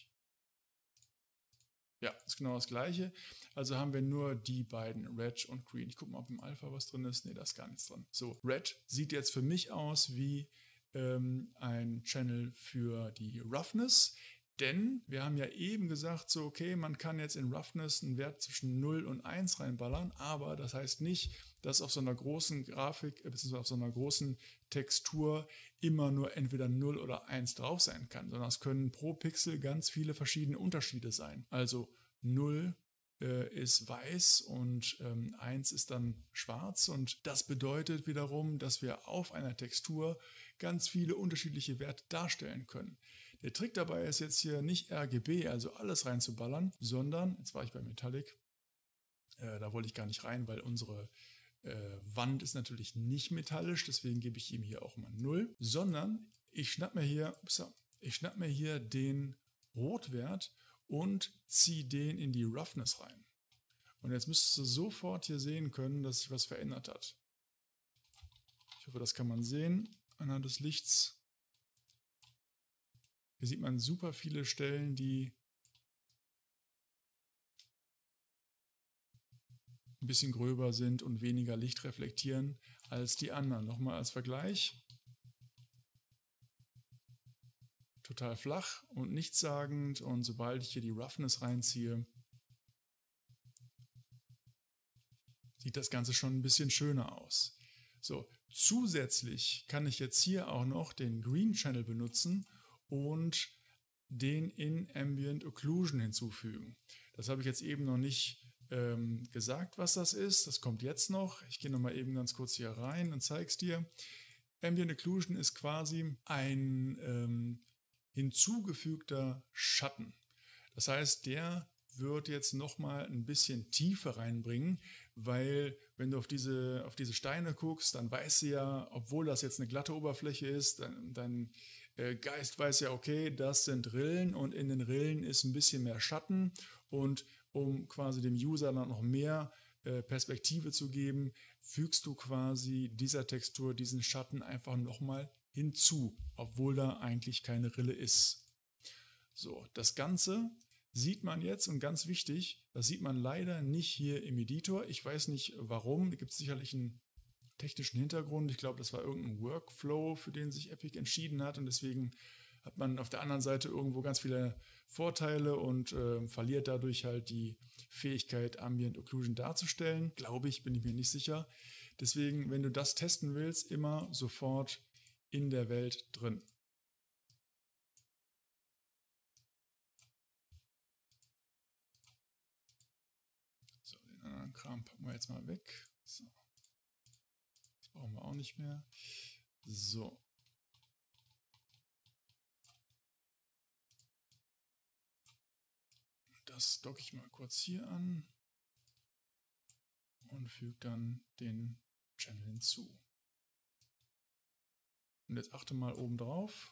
Ja, ist genau das gleiche. Also haben wir nur die beiden, Red und Green. Ich gucke mal, ob im Alpha was drin ist. Ne, da ist gar nichts drin. So, Red sieht jetzt für mich aus wie ähm, ein Channel für die Roughness. Denn wir haben ja eben gesagt, so okay, man kann jetzt in Roughness einen Wert zwischen null und eins reinballern, aber das heißt nicht, dass auf so einer großen Grafik, beziehungsweise auf so einer großen Textur immer nur entweder null oder eins drauf sein kann, sondern es können pro Pixel ganz viele verschiedene Unterschiede sein. Also null äh, ist weiß und ähm, eins ist dann schwarz und das bedeutet wiederum, dass wir auf einer Textur ganz viele unterschiedliche Werte darstellen können. Der Trick dabei ist jetzt hier nicht R G B, also alles reinzuballern, sondern, jetzt war ich bei Metallic, äh, da wollte ich gar nicht rein, weil unsere äh, Wand ist natürlich nicht metallisch, deswegen gebe ich ihm hier auch mal null, sondern ich schnapp mir hier, ups, ich schnapp mir hier den Rotwert und ziehe den in die Roughness rein. Und jetzt müsstest du sofort hier sehen können, dass sich was verändert hat. Ich hoffe, das kann man sehen anhand des Lichts. Hier sieht man super viele Stellen, die ein bisschen gröber sind und weniger Licht reflektieren als die anderen. Nochmal als Vergleich. Total flach und nichtssagend und sobald ich hier die Roughness reinziehe, sieht das Ganze schon ein bisschen schöner aus. So, zusätzlich kann ich jetzt hier auch noch den Green Channel benutzen und den in Ambient Occlusion hinzufügen. Das habe ich jetzt eben noch nicht ähm, gesagt, was das ist. Das kommt jetzt noch. Ich gehe noch mal eben ganz kurz hier rein und zeige es dir. Ambient Occlusion ist quasi ein ähm, hinzugefügter Schatten. Das heißt, der wird jetzt noch mal ein bisschen Tiefe reinbringen, weil wenn du auf diese, auf diese Steine guckst, dann weißt du ja, obwohl das jetzt eine glatte Oberfläche ist, dann, dann Geist weiß ja, okay, das sind Rillen und in den Rillen ist ein bisschen mehr Schatten und um quasi dem User dann noch mehr äh, Perspektive zu geben, fügst du quasi dieser Textur diesen Schatten einfach nochmal hinzu, obwohl da eigentlich keine Rille ist. So, das Ganze sieht man jetzt, und ganz wichtig, das sieht man leider nicht hier im Editor. Ich weiß nicht warum, da gibt es sicherlich einen technischen Hintergrund. Ich glaube, das war irgendein Workflow, für den sich Epic entschieden hat, und deswegen hat man auf der anderen Seite irgendwo ganz viele Vorteile und äh, verliert dadurch halt die Fähigkeit, Ambient Occlusion darzustellen. Glaube ich, bin ich mir nicht sicher. Deswegen, wenn du das testen willst, immer sofort in der Welt drin. So, den anderen Kram packen wir jetzt mal weg. So. Das brauchen wir auch nicht mehr. So. Das docke ich mal kurz hier an und füge dann den Channel hinzu. Und jetzt achte mal oben drauf.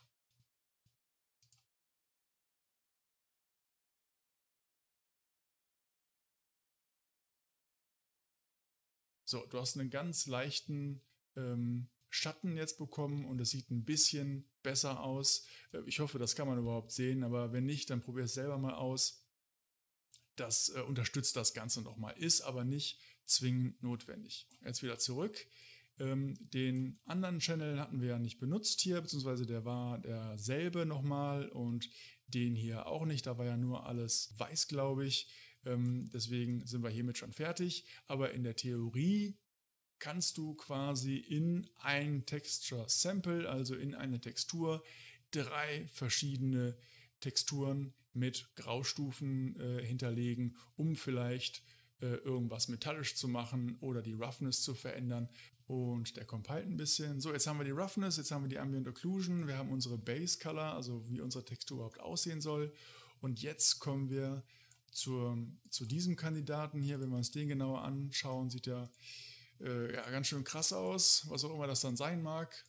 So, du hast einen ganz leichten ähm, Schatten jetzt bekommen und es sieht ein bisschen besser aus. Ich hoffe, das kann man überhaupt sehen, aber wenn nicht, dann probier es selber mal aus. Das äh, unterstützt das Ganze nochmal, ist aber nicht zwingend notwendig. Jetzt wieder zurück. Ähm, den anderen Channel hatten wir ja nicht benutzt hier, beziehungsweise der war derselbe nochmal und den hier auch nicht. Da war ja nur alles weiß, glaube ich. Ähm, deswegen sind wir hiermit schon fertig. Aber in der Theorie kannst du quasi in ein Texture Sample, also in eine Textur, drei verschiedene Texturen mit Graustufen äh, hinterlegen, um vielleicht äh, irgendwas metallisch zu machen oder die Roughness zu verändern. Und der compiled ein bisschen. So, jetzt haben wir die Roughness, jetzt haben wir die Ambient Occlusion, wir haben unsere Base Color, also wie unsere Textur überhaupt aussehen soll. Und jetzt kommen wir zur, zu diesem Kandidaten hier. Wenn wir uns den genauer anschauen, sieht er äh, ja, ganz schön krass aus, was auch immer das dann sein mag.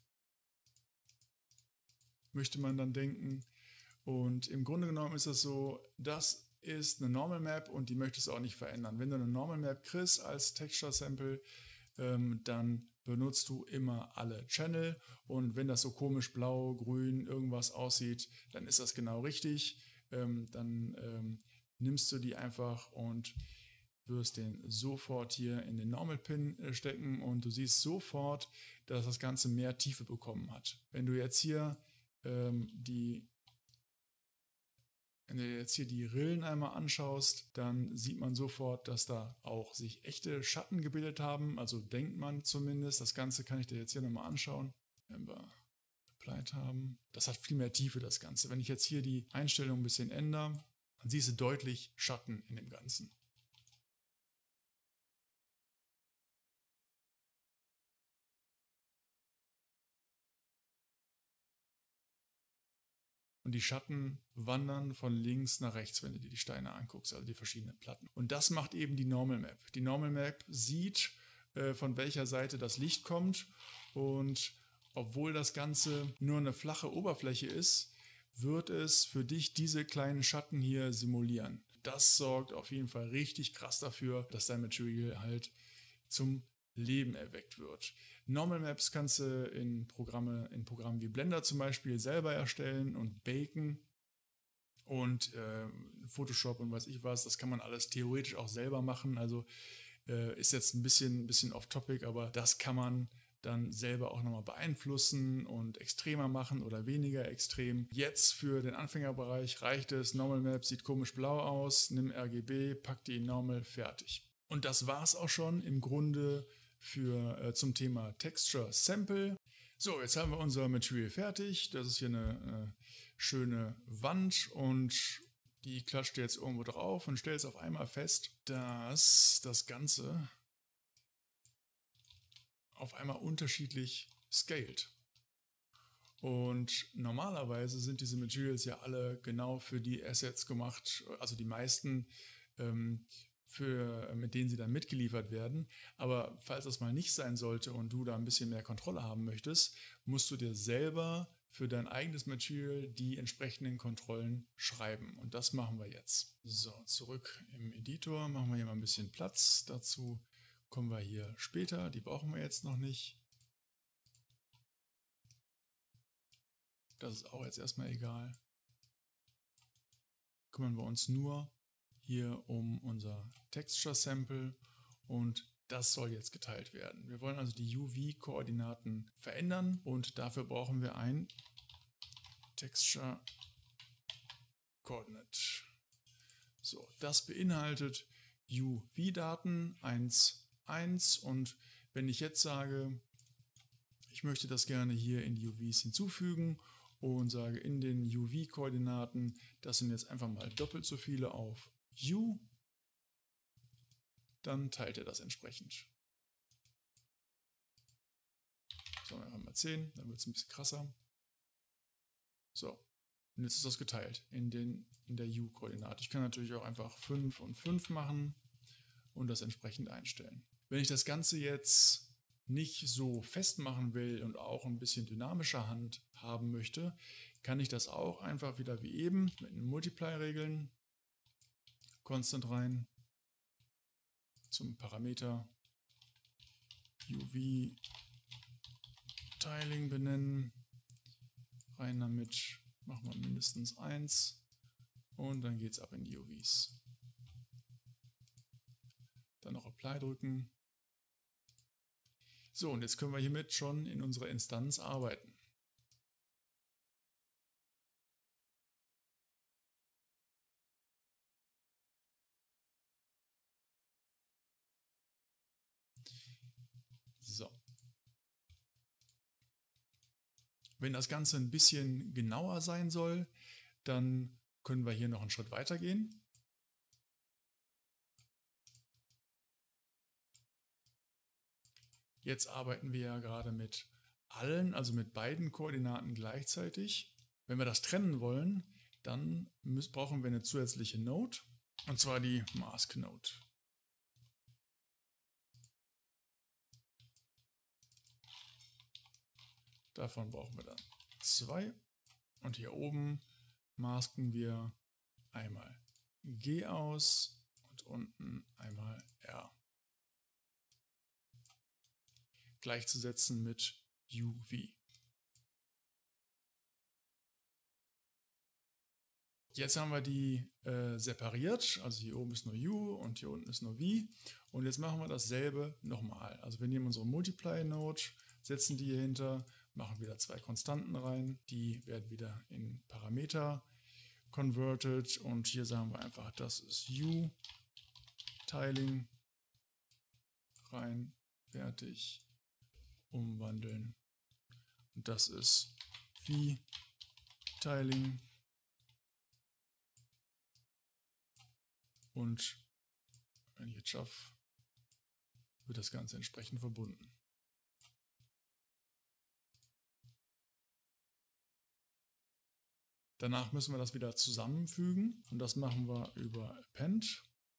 Möchte man dann denken. Und im Grunde genommen ist das so, das ist eine Normal Map und die möchtest du auch nicht verändern. Wenn du eine Normal Map kriegst als Texture Sample, ähm, dann benutzt du immer alle Channel, und wenn das so komisch blau, grün, irgendwas aussieht, dann ist das genau richtig. Ähm, dann ähm, nimmst du die einfach und wirst den sofort hier in den Normal Pin stecken und du siehst sofort, dass das Ganze mehr Tiefe bekommen hat. Wenn du jetzt hier ähm, die Wenn du jetzt hier die Rillen einmal anschaust, dann sieht man sofort, dass da auch sich echte Schatten gebildet haben. Also denkt man zumindest. Das Ganze kann ich dir jetzt hier nochmal anschauen. Wenn wir applied haben. Das hat viel mehr Tiefe, das Ganze. Wenn ich jetzt hier die Einstellung ein bisschen ändere, dann siehst du deutlich Schatten in dem Ganzen. Und die Schatten wandern von links nach rechts, wenn du dir die Steine anguckst, also die verschiedenen Platten. Und das macht eben die Normal Map. Die Normal Map sieht, äh, von welcher Seite das Licht kommt. Und obwohl das Ganze nur eine flache Oberfläche ist, wird es für dich diese kleinen Schatten hier simulieren. Das sorgt auf jeden Fall richtig krass dafür, dass dein Material halt zum Leben erweckt wird. Normal Maps kannst du in Programme, in Programmen wie Blender zum Beispiel selber erstellen und baken, und äh, Photoshop und weiß ich was, das kann man alles theoretisch auch selber machen. Also äh, ist jetzt ein bisschen, ein bisschen off topic, aber das kann man dann selber auch nochmal beeinflussen und extremer machen oder weniger extrem. Jetzt für den Anfängerbereich reicht es, Normal Map sieht komisch blau aus, nimm R G B, pack die in Normal, fertig. Und das war es auch schon im Grunde für, äh, zum Thema Texture Sample. So, jetzt haben wir unser Material fertig. Das ist hier eine, eine schöne Wand und die klatscht jetzt irgendwo drauf und stellst auf einmal fest, dass das Ganze auf einmal unterschiedlich scaled. Und normalerweise sind diese Materials ja alle genau für die Assets gemacht, also die meisten, ähm, Für, mit denen sie dann mitgeliefert werden. Aber falls das mal nicht sein sollte und du da ein bisschen mehr Kontrolle haben möchtest, musst du dir selber für dein eigenes Material die entsprechenden Kontrollen schreiben. Und das machen wir jetzt. So, zurück im Editor machen wir hier mal ein bisschen Platz. Dazu kommen wir hier später. Die brauchen wir jetzt noch nicht. Das ist auch jetzt erstmal egal. Kümmern wir uns nur hier um unser Texture Sample und das soll jetzt geteilt werden. Wir wollen also die U V-Koordinaten verändern und dafür brauchen wir ein Texture Coordinate. So, das beinhaltet U V-Daten eins, eins und wenn ich jetzt sage, ich möchte das gerne hier in die U Vs hinzufügen und sage in den U V-Koordinaten, das sind jetzt einfach mal doppelt so viele auf U, dann teilt er das entsprechend. So, einfach mal zehn, dann wird es ein bisschen krasser. So, und jetzt ist das geteilt in, den, in der U-Koordinate. Ich kann natürlich auch einfach fünf und fünf machen und das entsprechend einstellen. Wenn ich das Ganze jetzt nicht so festmachen will und auch ein bisschen dynamischer Hand haben möchte, kann ich das auch einfach wieder wie eben mit einem Multiply regeln. Constant rein zum Parameter U V Tiling benennen. Rein damit, machen wir mindestens eins und dann geht es ab in die U Vs. Dann noch Apply drücken. So, und jetzt können wir hiermit schon in unserer Instanz arbeiten. So. Wenn das Ganze ein bisschen genauer sein soll, dann können wir hier noch einen Schritt weiter gehen. Jetzt arbeiten wir ja gerade mit allen, also mit beiden Koordinaten gleichzeitig. Wenn wir das trennen wollen, dann müssen, brauchen wir eine zusätzliche Node, und zwar die Mask Node. Davon brauchen wir dann zwei. Und hier oben masken wir einmal G aus und unten einmal R. Gleichzusetzen mit U V. Jetzt haben wir die äh, separiert, also hier oben ist nur U und hier unten ist nur V. Und jetzt machen wir dasselbe nochmal. Also wir nehmen unsere Multiply-Node, setzen die hier hinter, machen wieder zwei Konstanten rein, die werden wieder in Parameter converted und hier sagen wir einfach, das ist U, Tiling, rein, fertig, umwandeln und das ist V, Tiling und wenn ich jetzt schaffe, wird das Ganze entsprechend verbunden. Danach müssen wir das wieder zusammenfügen und das machen wir über Append.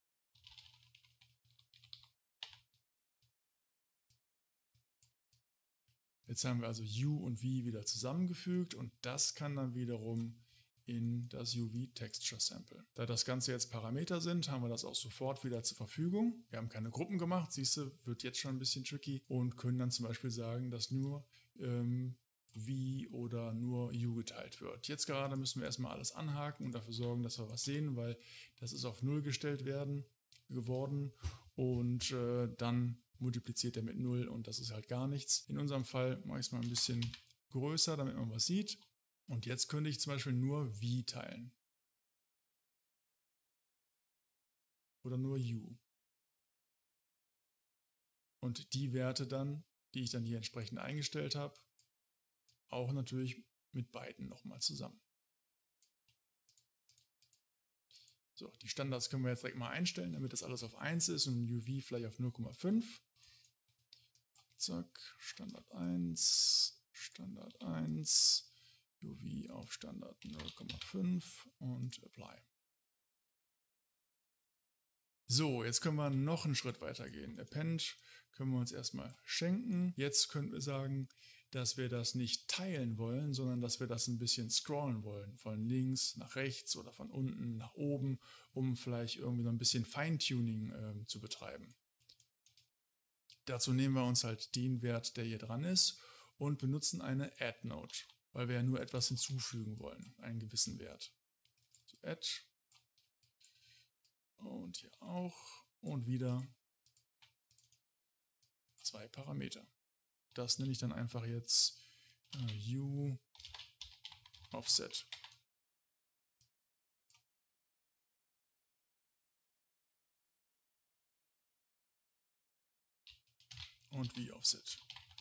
Jetzt haben wir also U und V wieder zusammengefügt und das kann dann wiederum in das U V Texture Sample. Da das Ganze jetzt Parameter sind, haben wir das auch sofort wieder zur Verfügung. Wir haben keine Gruppen gemacht, siehst du, wird jetzt schon ein bisschen tricky und können dann zum Beispiel sagen, dass nur ähm, V oder nur U geteilt wird. Jetzt gerade müssen wir erstmal alles anhaken und dafür sorgen, dass wir was sehen, weil das ist auf null gestellt werden geworden und äh, dann multipliziert er mit null und das ist halt gar nichts. In unserem Fall mache ich es mal ein bisschen größer, damit man was sieht. Und jetzt könnte ich zum Beispiel nur V teilen. Oder nur U. Und die Werte dann, die ich dann hier entsprechend eingestellt habe, auch natürlich mit beiden nochmal zusammen. So, die Standards können wir jetzt direkt mal einstellen, damit das alles auf eins ist und U V vielleicht auf null Komma fünf. Zack, Standard eins, Standard eins, U V auf Standard null Komma fünf und Apply. So, jetzt können wir noch einen Schritt weiter gehen. Append können wir uns erstmal schenken. Jetzt können wir sagen, dass wir das nicht teilen wollen, sondern dass wir das ein bisschen scrollen wollen. Von links nach rechts oder von unten nach oben, um vielleicht irgendwie so ein bisschen Feintuning äh, zu betreiben. Dazu nehmen wir uns halt den Wert, der hier dran ist, und benutzen eine Add-Node, weil wir ja nur etwas hinzufügen wollen, einen gewissen Wert. So, Add. Und hier auch. Und wieder zwei Parameter. Das nenne ich dann einfach jetzt äh, U Offset. Und V Offset.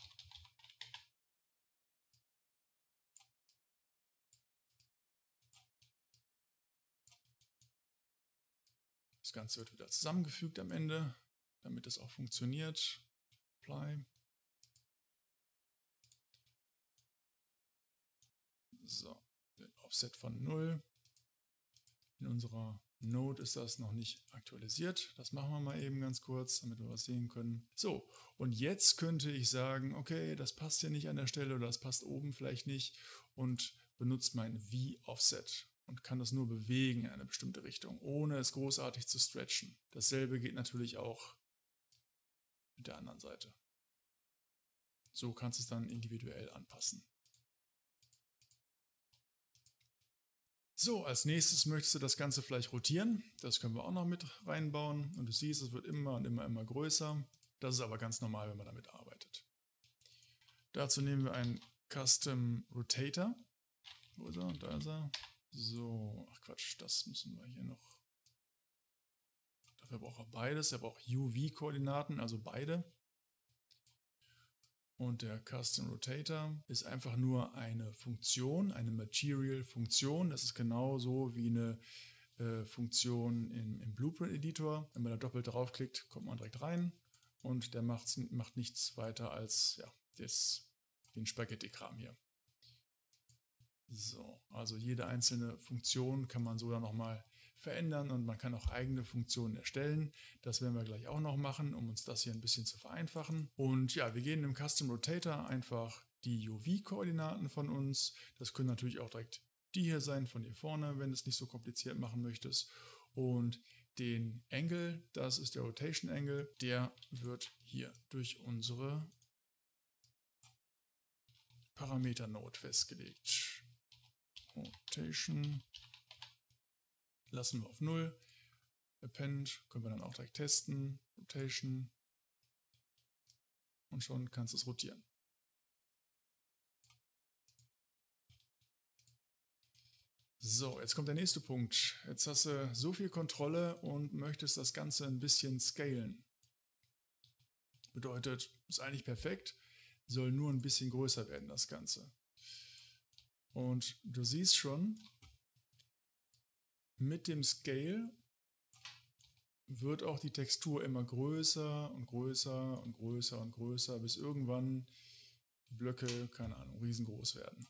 Das Ganze wird wieder zusammengefügt am Ende, damit es auch funktioniert. Apply. So, den Offset von null. In unserer Node ist das noch nicht aktualisiert. Das machen wir mal eben ganz kurz, damit wir was sehen können. So, und jetzt könnte ich sagen, okay, das passt hier nicht an der Stelle oder das passt oben vielleicht nicht und benutzt mein V-Offset und kann das nur bewegen in eine bestimmte Richtung, ohne es großartig zu stretchen. Dasselbe geht natürlich auch mit der anderen Seite. So kannst du es dann individuell anpassen. So, als nächstes möchtest du das Ganze vielleicht rotieren. Das können wir auch noch mit reinbauen. Und du siehst, es wird immer und immer, immer größer. Das ist aber ganz normal, wenn man damit arbeitet. Dazu nehmen wir einen Custom Rotator. Wo ist er? Da ist er. So, ach Quatsch, das müssen wir hier noch. Dafür braucht er beides. Er braucht U V-Koordinaten, also beide. Und der Custom Rotator ist einfach nur eine Funktion, eine Material-Funktion. Das ist genauso wie eine äh, Funktion im, im Blueprint-Editor. Wenn man da doppelt draufklickt, kommt man direkt rein und der macht, macht nichts weiter als ja, das, den Spaghetti-Kram hier. So, also jede einzelne Funktion kann man so dann nochmal verändern und man kann auch eigene Funktionen erstellen. Das werden wir gleich auch noch machen, um uns das hier ein bisschen zu vereinfachen. Und ja, wir gehen im Custom Rotator einfach die U V-Koordinaten von uns. Das können natürlich auch direkt die hier sein, von hier vorne, wenn du es nicht so kompliziert machen möchtest. Und den Angle, das ist der Rotation Angle, der wird hier durch unsere Parameter-Node festgelegt. Rotation lassen wir auf null. Append können wir dann auch direkt testen. Rotation. Und schon kannst du es rotieren. So, jetzt kommt der nächste Punkt. Jetzt hast du so viel Kontrolle und möchtest das Ganze ein bisschen scalen. Bedeutet, ist eigentlich perfekt, soll nur ein bisschen größer werden, das Ganze. Und du siehst schon, mit dem Scale wird auch die Textur immer größer und größer und größer und größer, bis irgendwann die Blöcke, keine Ahnung, riesengroß werden.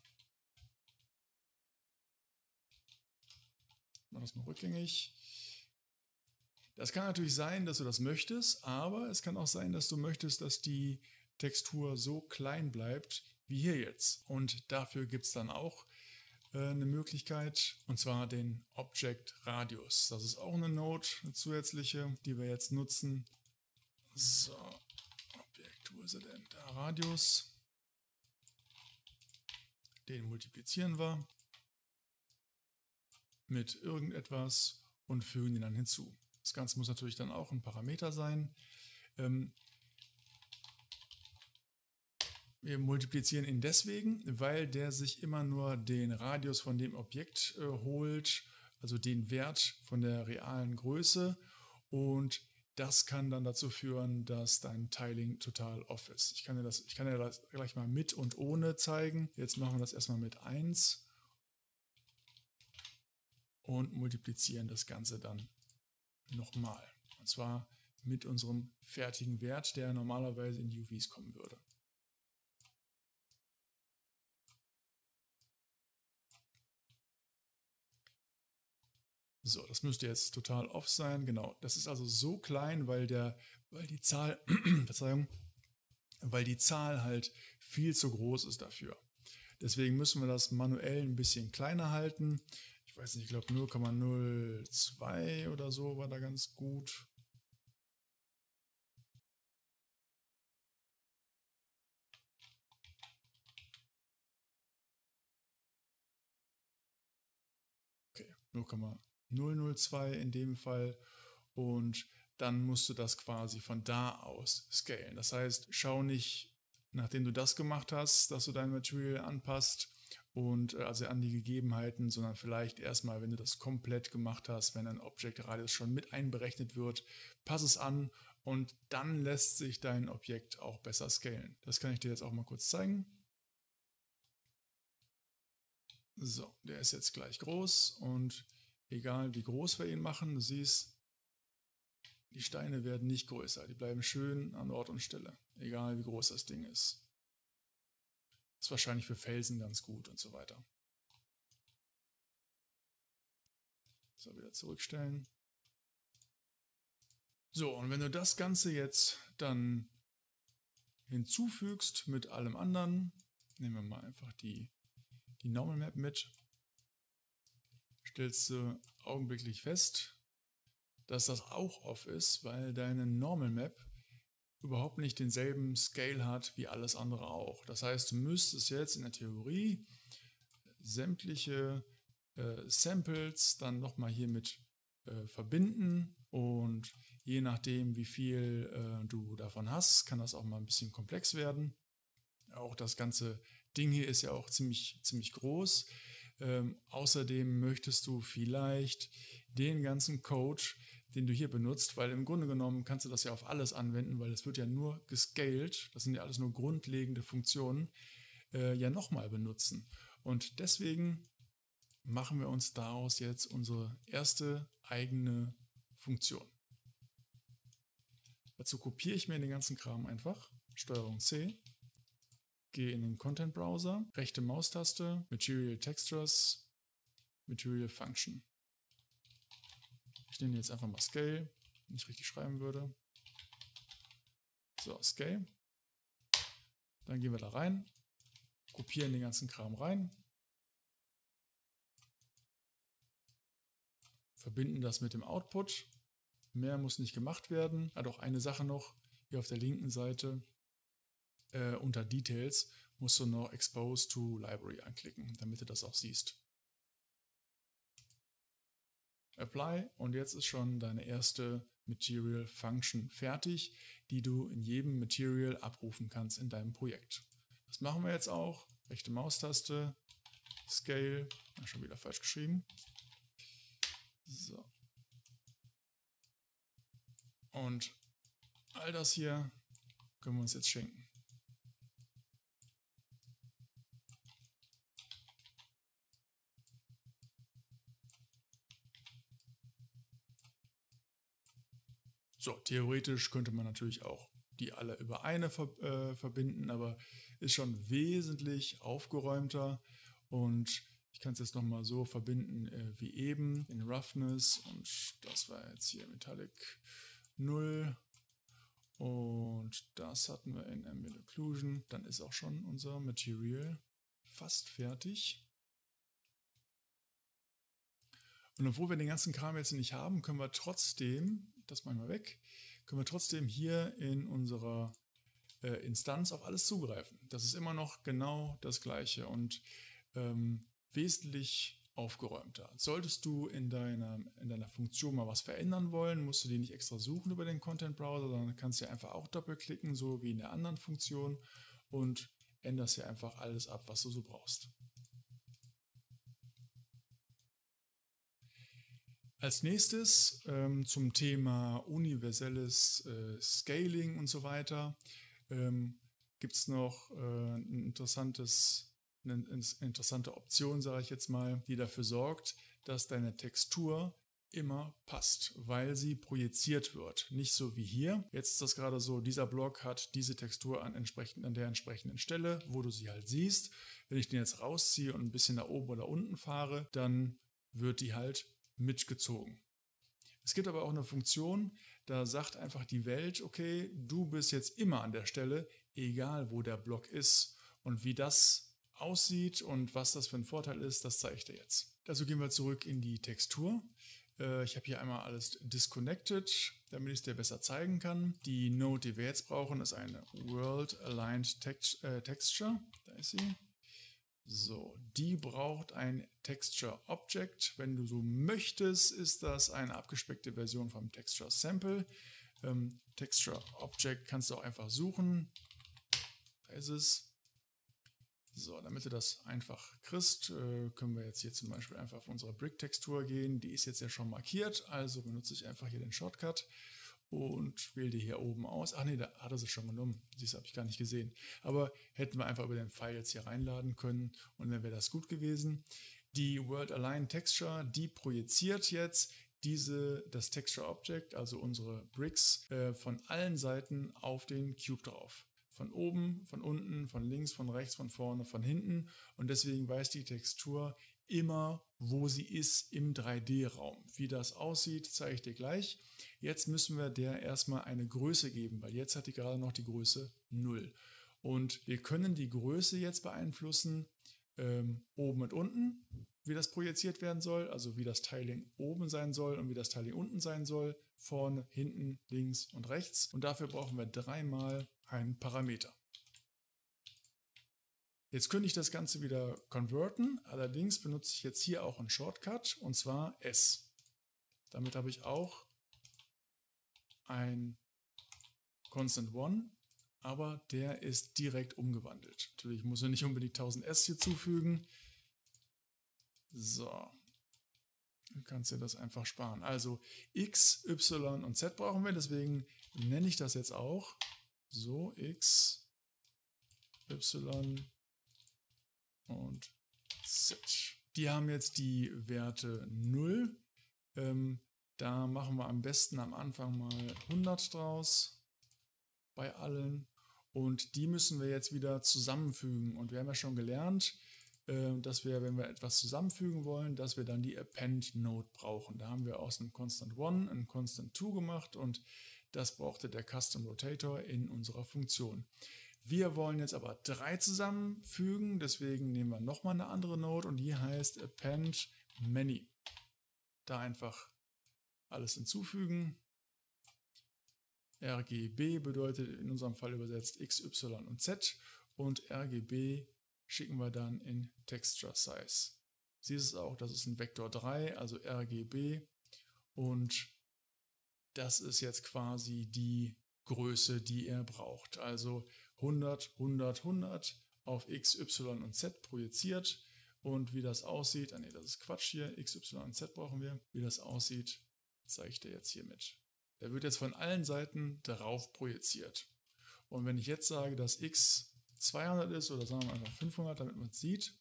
Ich mache das mal rückgängig. Das kann natürlich sein, dass du das möchtest, aber es kann auch sein, dass du möchtest, dass die Textur so klein bleibt wie hier jetzt. Und dafür gibt es dann auch eine Möglichkeit, und zwar den Object Radius. Das ist auch eine Node, eine zusätzliche, die wir jetzt nutzen. So, Objekt, wo ist er denn? Da, Radius. Den multiplizieren wir mit irgendetwas und fügen ihn dann hinzu. Das Ganze muss natürlich dann auch ein Parameter sein. Ähm, Wir multiplizieren ihn deswegen, weil der sich immer nur den Radius von dem Objekt äh, holt, also den Wert von der realen Größe, und das kann dann dazu führen, dass dein Tiling total off ist. Ich kann dir das, ich kann dir das gleich mal mit und ohne zeigen. Jetzt machen wir das erstmal mit eins und multiplizieren das Ganze dann nochmal. Und zwar mit unserem fertigen Wert, der normalerweise in U Vs kommen würde. So, das müsste jetzt total off sein. Genau, das ist also so klein, weil der, weil die Zahl, Verzeihung, weil die Zahl halt viel zu groß ist dafür. Deswegen müssen wir das manuell ein bisschen kleiner halten. Ich weiß nicht, ich glaube null Komma null zwei oder so war da ganz gut. Okay, null Komma null null zwei in dem Fall. Und dann musst du das quasi von da aus scalen. Das heißt, schau nicht, nachdem du das gemacht hast, dass du dein Material anpasst und also an die Gegebenheiten, sondern vielleicht erstmal, wenn du das komplett gemacht hast, wenn ein Object Radius schon mit einberechnet wird, pass es an und dann lässt sich dein Objekt auch besser scalen. Das kann ich dir jetzt auch mal kurz zeigen. So, der ist jetzt gleich groß und egal wie groß wir ihn machen, du siehst, die Steine werden nicht größer, die bleiben schön an Ort und Stelle, egal wie groß das Ding ist. Ist wahrscheinlich für Felsen ganz gut und so weiter. So, wieder zurückstellen. So, und wenn du das Ganze jetzt dann hinzufügst mit allem anderen, nehmen wir mal einfach die, die Normal Map mit, stellst du augenblicklich fest, dass das auch off ist, weil deine Normal Map überhaupt nicht denselben Scale hat wie alles andere auch. Das heißt, du müsstest jetzt in der Theorie sämtliche äh, Samples dann nochmal hier mit äh, verbinden und je nachdem, wie viel äh, du davon hast, kann das auch mal ein bisschen komplex werden. Auch das ganze Ding hier ist ja auch ziemlich, ziemlich groß. Ähm, außerdem möchtest du vielleicht den ganzen Code, den du hier benutzt, weil im Grunde genommen kannst du das ja auf alles anwenden, weil es wird ja nur gescaled, das sind ja alles nur grundlegende Funktionen, äh, ja nochmal benutzen. Und deswegen machen wir uns daraus jetzt unsere erste eigene Funktion. Dazu kopiere ich mir den ganzen Kram einfach, Steuerung C, gehe in den Content Browser, rechte Maustaste, Material Textures, Material Function. Ich nehme jetzt einfach mal Scale, wenn ich richtig schreiben würde. So, Scale. Dann gehen wir da rein, kopieren den ganzen Kram rein, verbinden das mit dem Output. Mehr muss nicht gemacht werden. Ah, doch eine Sache noch, hier auf der linken Seite äh, unter Details musst du noch Expose to Library anklicken, damit du das auch siehst. Apply und jetzt ist schon deine erste Material Function fertig, die du in jedem Material abrufen kannst in deinem Projekt. Das machen wir jetzt auch. Rechte Maustaste, Scale, ja, schon wieder falsch geschrieben. So. Und all das hier können wir uns jetzt schenken. So, theoretisch könnte man natürlich auch die alle über eine ver äh, verbinden, aber ist schon wesentlich aufgeräumter und ich kann es jetzt nochmal so verbinden äh, wie eben in Roughness und das war jetzt hier Metallic null und das hatten wir in Ambient Occlusion. Dann ist auch schon unser Material fast fertig. Und obwohl wir den ganzen Kram jetzt nicht haben, können wir trotzdem, das machen wir weg, können wir trotzdem hier in unserer äh, Instanz auf alles zugreifen. Das ist immer noch genau das Gleiche und ähm, wesentlich aufgeräumter. Solltest du in deiner, in deiner Funktion mal was verändern wollen, musst du die nicht extra suchen über den Content Browser, sondern kannst du einfach auch doppelklicken, so wie in der anderen Funktion und änderst hier einfach alles ab, was du so brauchst. Als nächstes ähm, zum Thema universelles äh, Scaling und so weiter ähm, gibt es noch äh, ein interessantes, eine, eine interessante Option, sage ich jetzt mal, die dafür sorgt, dass deine Textur immer passt, weil sie projiziert wird. Nicht so wie hier. Jetzt ist das gerade so, dieser Block hat diese Textur an, entsprechend, an der entsprechenden Stelle, wo du sie halt siehst. Wenn ich den jetzt rausziehe und ein bisschen nach oben oder unten fahre, dann wird die halt mitgezogen. Es gibt aber auch eine Funktion, da sagt einfach die Welt, okay, du bist jetzt immer an der Stelle, egal wo der Block ist. Und wie das aussieht und was das für ein Vorteil ist, das zeige ich dir jetzt. Dazu gehen wir zurück in die Textur. Ich habe hier einmal alles disconnected, damit ich es dir besser zeigen kann. Die Node, die wir jetzt brauchen, ist eine World Aligned Text, äh, Texture. Da ist sie. So, die braucht ein Texture Object. Wenn du so möchtest, ist das eine abgespeckte Version vom Texture Sample. Ähm, Texture Object kannst du auch einfach suchen. Da ist es. So, damit du das einfach kriegst, äh, können wir jetzt hier zum Beispiel einfach auf unsere Brick-Textur gehen. Die ist jetzt ja schon markiert, also benutze ich einfach hier den Shortcut und wähle die hier oben aus. Ach nee, da hat er sie schon genommen. Das habe ich gar nicht gesehen. Aber hätten wir einfach über den Pfeil jetzt hier reinladen können und dann wäre das gut gewesen. Die World Align Texture, die projiziert jetzt diese, das Texture Object, also unsere Bricks, äh, von allen Seiten auf den Cube drauf. Von oben, von unten, von links, von rechts, von vorne, von hinten. Und deswegen weiß die Textur immer, wo sie ist im drei D Raum. Wie das aussieht, zeige ich dir gleich. Jetzt müssen wir der erstmal eine Größe geben, weil jetzt hat die gerade noch die Größe null. Und wir können die Größe jetzt beeinflussen, ähm, oben und unten, wie das projiziert werden soll, also wie das Tiling oben sein soll und wie das Tiling unten sein soll, vorne, hinten, links und rechts. Und dafür brauchen wir dreimal einen Parameter. Jetzt könnte ich das Ganze wieder konverten, allerdings benutze ich jetzt hier auch einen Shortcut und zwar S. Damit habe ich auch ein Constant One, aber der ist direkt umgewandelt. Natürlich muss ich nicht unbedingt tausend S hier zufügen. So, dann kannst du das einfach sparen. Also X, Y und Z brauchen wir, deswegen nenne ich das jetzt auch so X, Y und Z. Die haben jetzt die Werte null. Ähm, da machen wir am besten am Anfang mal hundert draus bei allen. Und die müssen wir jetzt wieder zusammenfügen. Und wir haben ja schon gelernt, äh, dass wir, wenn wir etwas zusammenfügen wollen, dass wir dann die Append-Node brauchen. Da haben wir aus einem Constant One ein Constant Two gemacht und das brauchte der Custom Rotator in unserer Funktion. Wir wollen jetzt aber drei zusammenfügen, deswegen nehmen wir nochmal eine andere Node und die heißt Append Many. Da einfach alles hinzufügen. R G B bedeutet in unserem Fall übersetzt X, Y und Z und R G B schicken wir dann in Texture Size. Siehst es auch, das ist ein Vektor drei, also R G B und das ist jetzt quasi die Größe, die er braucht. Also hundert, hundert, hundert auf X, Y und Z projiziert und wie das aussieht, ah ne, das ist Quatsch hier, X, Y und Z brauchen wir. Wie das aussieht, zeige ich dir jetzt hier mit. Der wird jetzt von allen Seiten darauf projiziert. Und wenn ich jetzt sage, dass X zweihundert ist oder sagen wir einfach fünfhundert, damit man es sieht,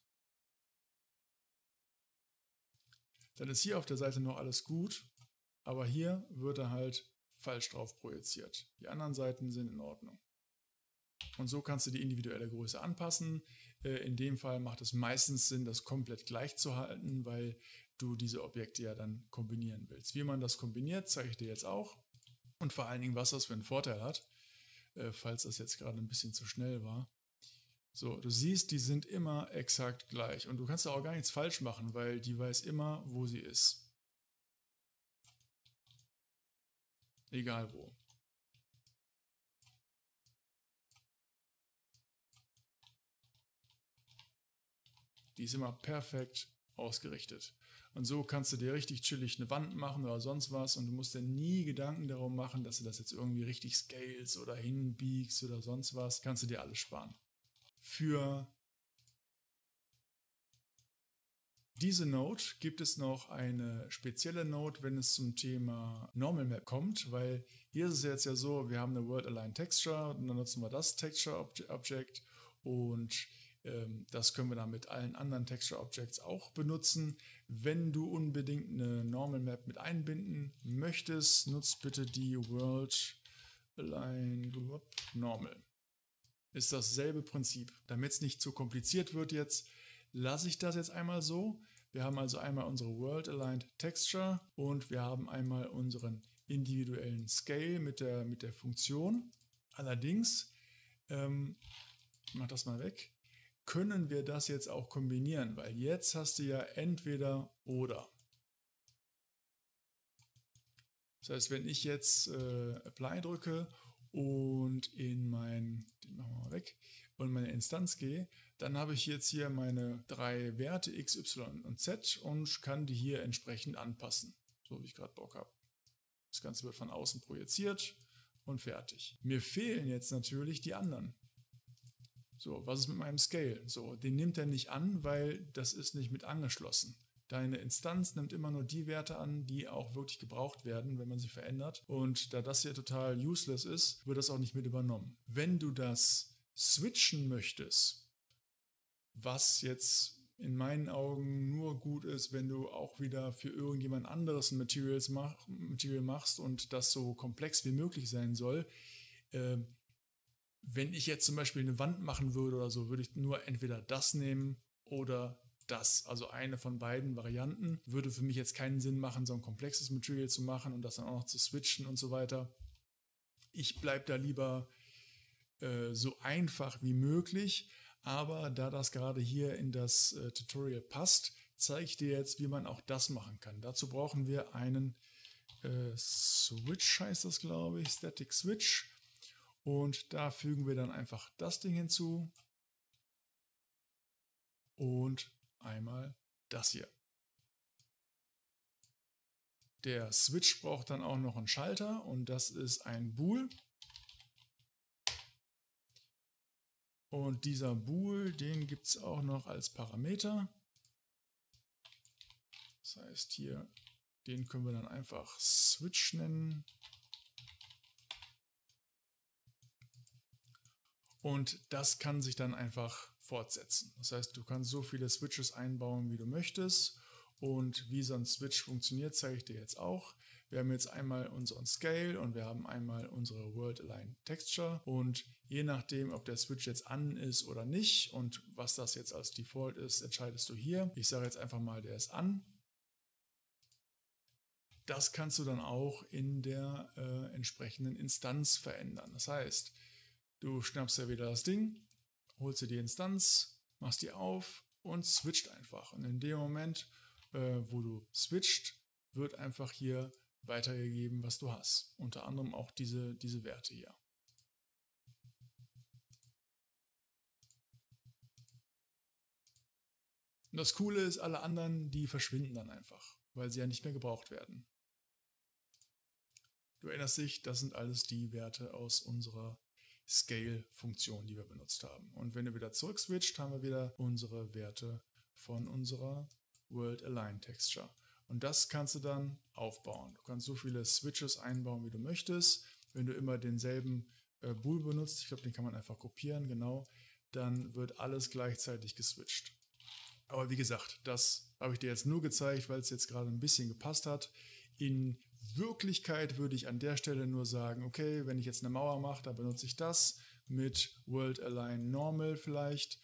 dann ist hier auf der Seite noch alles gut, aber hier wird er halt falsch drauf projiziert. Die anderen Seiten sind in Ordnung. Und so kannst du die individuelle Größe anpassen. In dem Fall macht es meistens Sinn, das komplett gleich zu halten, weil du diese Objekte ja dann kombinieren willst. Wie man das kombiniert, zeige ich dir jetzt auch. Und vor allen Dingen, was das für einen Vorteil hat, falls das jetzt gerade ein bisschen zu schnell war. So, du siehst, die sind immer exakt gleich. Und du kannst auch gar nichts falsch machen, weil die weiß immer, wo sie ist. Egal wo. Die ist immer perfekt ausgerichtet. Und so kannst du dir richtig chillig eine Wand machen oder sonst was und du musst dir nie Gedanken darum machen, dass du das jetzt irgendwie richtig scales oder hinbiegst oder sonst was. Kannst du dir alles sparen. Für diese Node gibt es noch eine spezielle Node, wenn es zum Thema Normal Map kommt, weil hier ist es jetzt ja so, wir haben eine World Align Texture und dann nutzen wir das Texture Object und ähm, das können wir dann mit allen anderen Texture Objects auch benutzen. Wenn du unbedingt eine Normal Map mit einbinden möchtest, nutzt bitte die World Align Normal. Ist dasselbe Prinzip. Damit es nicht zu kompliziert wird jetzt, lasse ich das jetzt einmal so. Wir haben also einmal unsere World Aligned Texture und wir haben einmal unseren individuellen Scale mit der, mit der Funktion. Allerdings, ähm, ich mache das mal weg, können wir das jetzt auch kombinieren, weil jetzt hast du ja entweder oder. Das heißt, wenn ich jetzt äh, Apply drücke und in mein, den machen wir mal weg, und meine Instanz gehe, dann habe ich jetzt hier meine drei Werte x, y und z und kann die hier entsprechend anpassen, so wie ich gerade Bock habe. Das Ganze wird von außen projiziert und fertig. Mir fehlen jetzt natürlich die anderen. So, was ist mit meinem Scale? So, den nimmt er nicht an, weil das ist nicht mit angeschlossen. Deine Instanz nimmt immer nur die Werte an, die auch wirklich gebraucht werden, wenn man sie verändert. Und da das hier total useless ist, wird das auch nicht mit übernommen. Wenn du das switchen möchtest, was jetzt in meinen Augen nur gut ist, wenn du auch wieder für irgendjemand anderes ein Materials mach, Material machst und das so komplex wie möglich sein soll. Äh, wenn ich jetzt zum Beispiel eine Wand machen würde oder so, würde ich nur entweder das nehmen oder das. Also eine von beiden Varianten würde für mich jetzt keinen Sinn machen, so ein komplexes Material zu machen und das dann auch noch zu switchen und so weiter. Ich bleibe da lieber äh, so einfach wie möglich. Aber da das gerade hier in das äh, Tutorial passt, zeige ich dir jetzt, wie man auch das machen kann. Dazu brauchen wir einen äh, Switch, heißt das glaube ich, Static Switch. Und da fügen wir dann einfach das Ding hinzu und einmal das hier. Der Switch braucht dann auch noch einen Schalter und das ist ein Bool. Und dieser Bool, den gibt es auch noch als Parameter. Das heißt hier, den können wir dann einfach Switch nennen. Und das kann sich dann einfach fortsetzen. Das heißt, du kannst so viele Switches einbauen, wie du möchtest. Und wie so ein Switch funktioniert, zeige ich dir jetzt auch. Wir haben jetzt einmal unseren Scale und wir haben einmal unsere World Align Texture. Und je nachdem, ob der Switch jetzt an ist oder nicht und was das jetzt als Default ist, entscheidest du hier. Ich sage jetzt einfach mal, der ist an. Das kannst du dann auch in der äh, entsprechenden Instanz verändern. Das heißt, du schnappst ja wieder das Ding, holst dir die Instanz, machst die auf und switcht einfach. Und in dem Moment, äh, wo du switcht, wird einfach hier weitergegeben, was du hast. Unter anderem auch diese, diese Werte hier. Und das Coole ist, alle anderen, die verschwinden dann einfach, weil sie ja nicht mehr gebraucht werden. Du erinnerst dich, das sind alles die Werte aus unserer Scale-Funktion, die wir benutzt haben. Und wenn du wieder zurück switcht, haben wir wieder unsere Werte von unserer World Align Texture. Und das kannst du dann aufbauen. Du kannst so viele Switches einbauen, wie du möchtest. Wenn du immer denselben äh, Bool benutzt, ich glaube, den kann man einfach kopieren, genau, dann wird alles gleichzeitig geswitcht. Aber wie gesagt, das habe ich dir jetzt nur gezeigt, weil es jetzt gerade ein bisschen gepasst hat. In Wirklichkeit würde ich an der Stelle nur sagen, okay, wenn ich jetzt eine Mauer mache, dann benutze ich das mit World Align Normal vielleicht.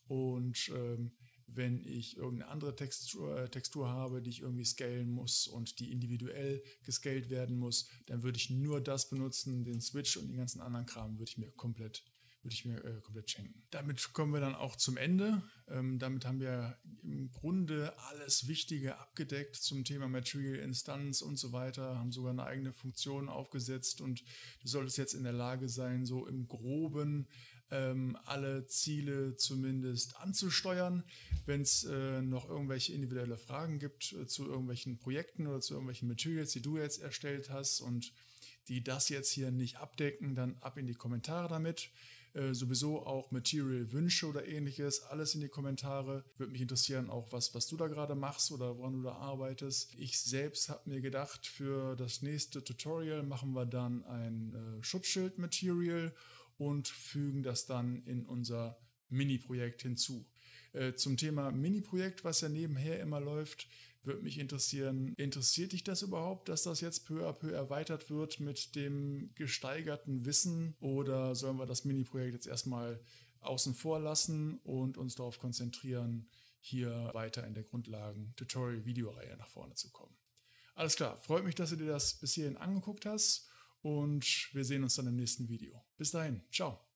Und ähm, wenn ich irgendeine andere Textur, äh, Textur habe, die ich irgendwie scalen muss und die individuell gescaled werden muss, dann würde ich nur das benutzen, den Switch, und den ganzen anderen Kram würde ich mir komplett würde ich mir äh, komplett schenken. Damit kommen wir dann auch zum Ende. Ähm, damit haben wir im Grunde alles Wichtige abgedeckt zum Thema Material Instanz und so weiter, haben sogar eine eigene Funktion aufgesetzt und du solltest jetzt in der Lage sein, so im Groben ähm, alle Ziele zumindest anzusteuern. Wenn es äh, noch irgendwelche individuelle Fragen gibt äh, zu irgendwelchen Projekten oder zu irgendwelchen Materials, die du jetzt erstellt hast und die das jetzt hier nicht abdecken, dann ab in die Kommentare damit. Äh, sowieso auch Material-Wünsche oder ähnliches, alles in die Kommentare. Würde mich interessieren, auch was, was du da gerade machst oder woran du da arbeitest. Ich selbst habe mir gedacht, für das nächste Tutorial machen wir dann ein äh, Schutzschild-Material und fügen das dann in unser Mini-Projekt hinzu. Äh, zum Thema Mini-Projekt, was ja nebenher immer läuft, würde mich interessieren, interessiert dich das überhaupt, dass das jetzt peu à peu erweitert wird mit dem gesteigerten Wissen, oder sollen wir das Mini-Projekt jetzt erstmal außen vor lassen und uns darauf konzentrieren, hier weiter in der Grundlagen-Tutorial-Videoreihe nach vorne zu kommen? Alles klar, freut mich, dass du dir das bis hierhin angeguckt hast und wir sehen uns dann im nächsten Video. Bis dahin, ciao!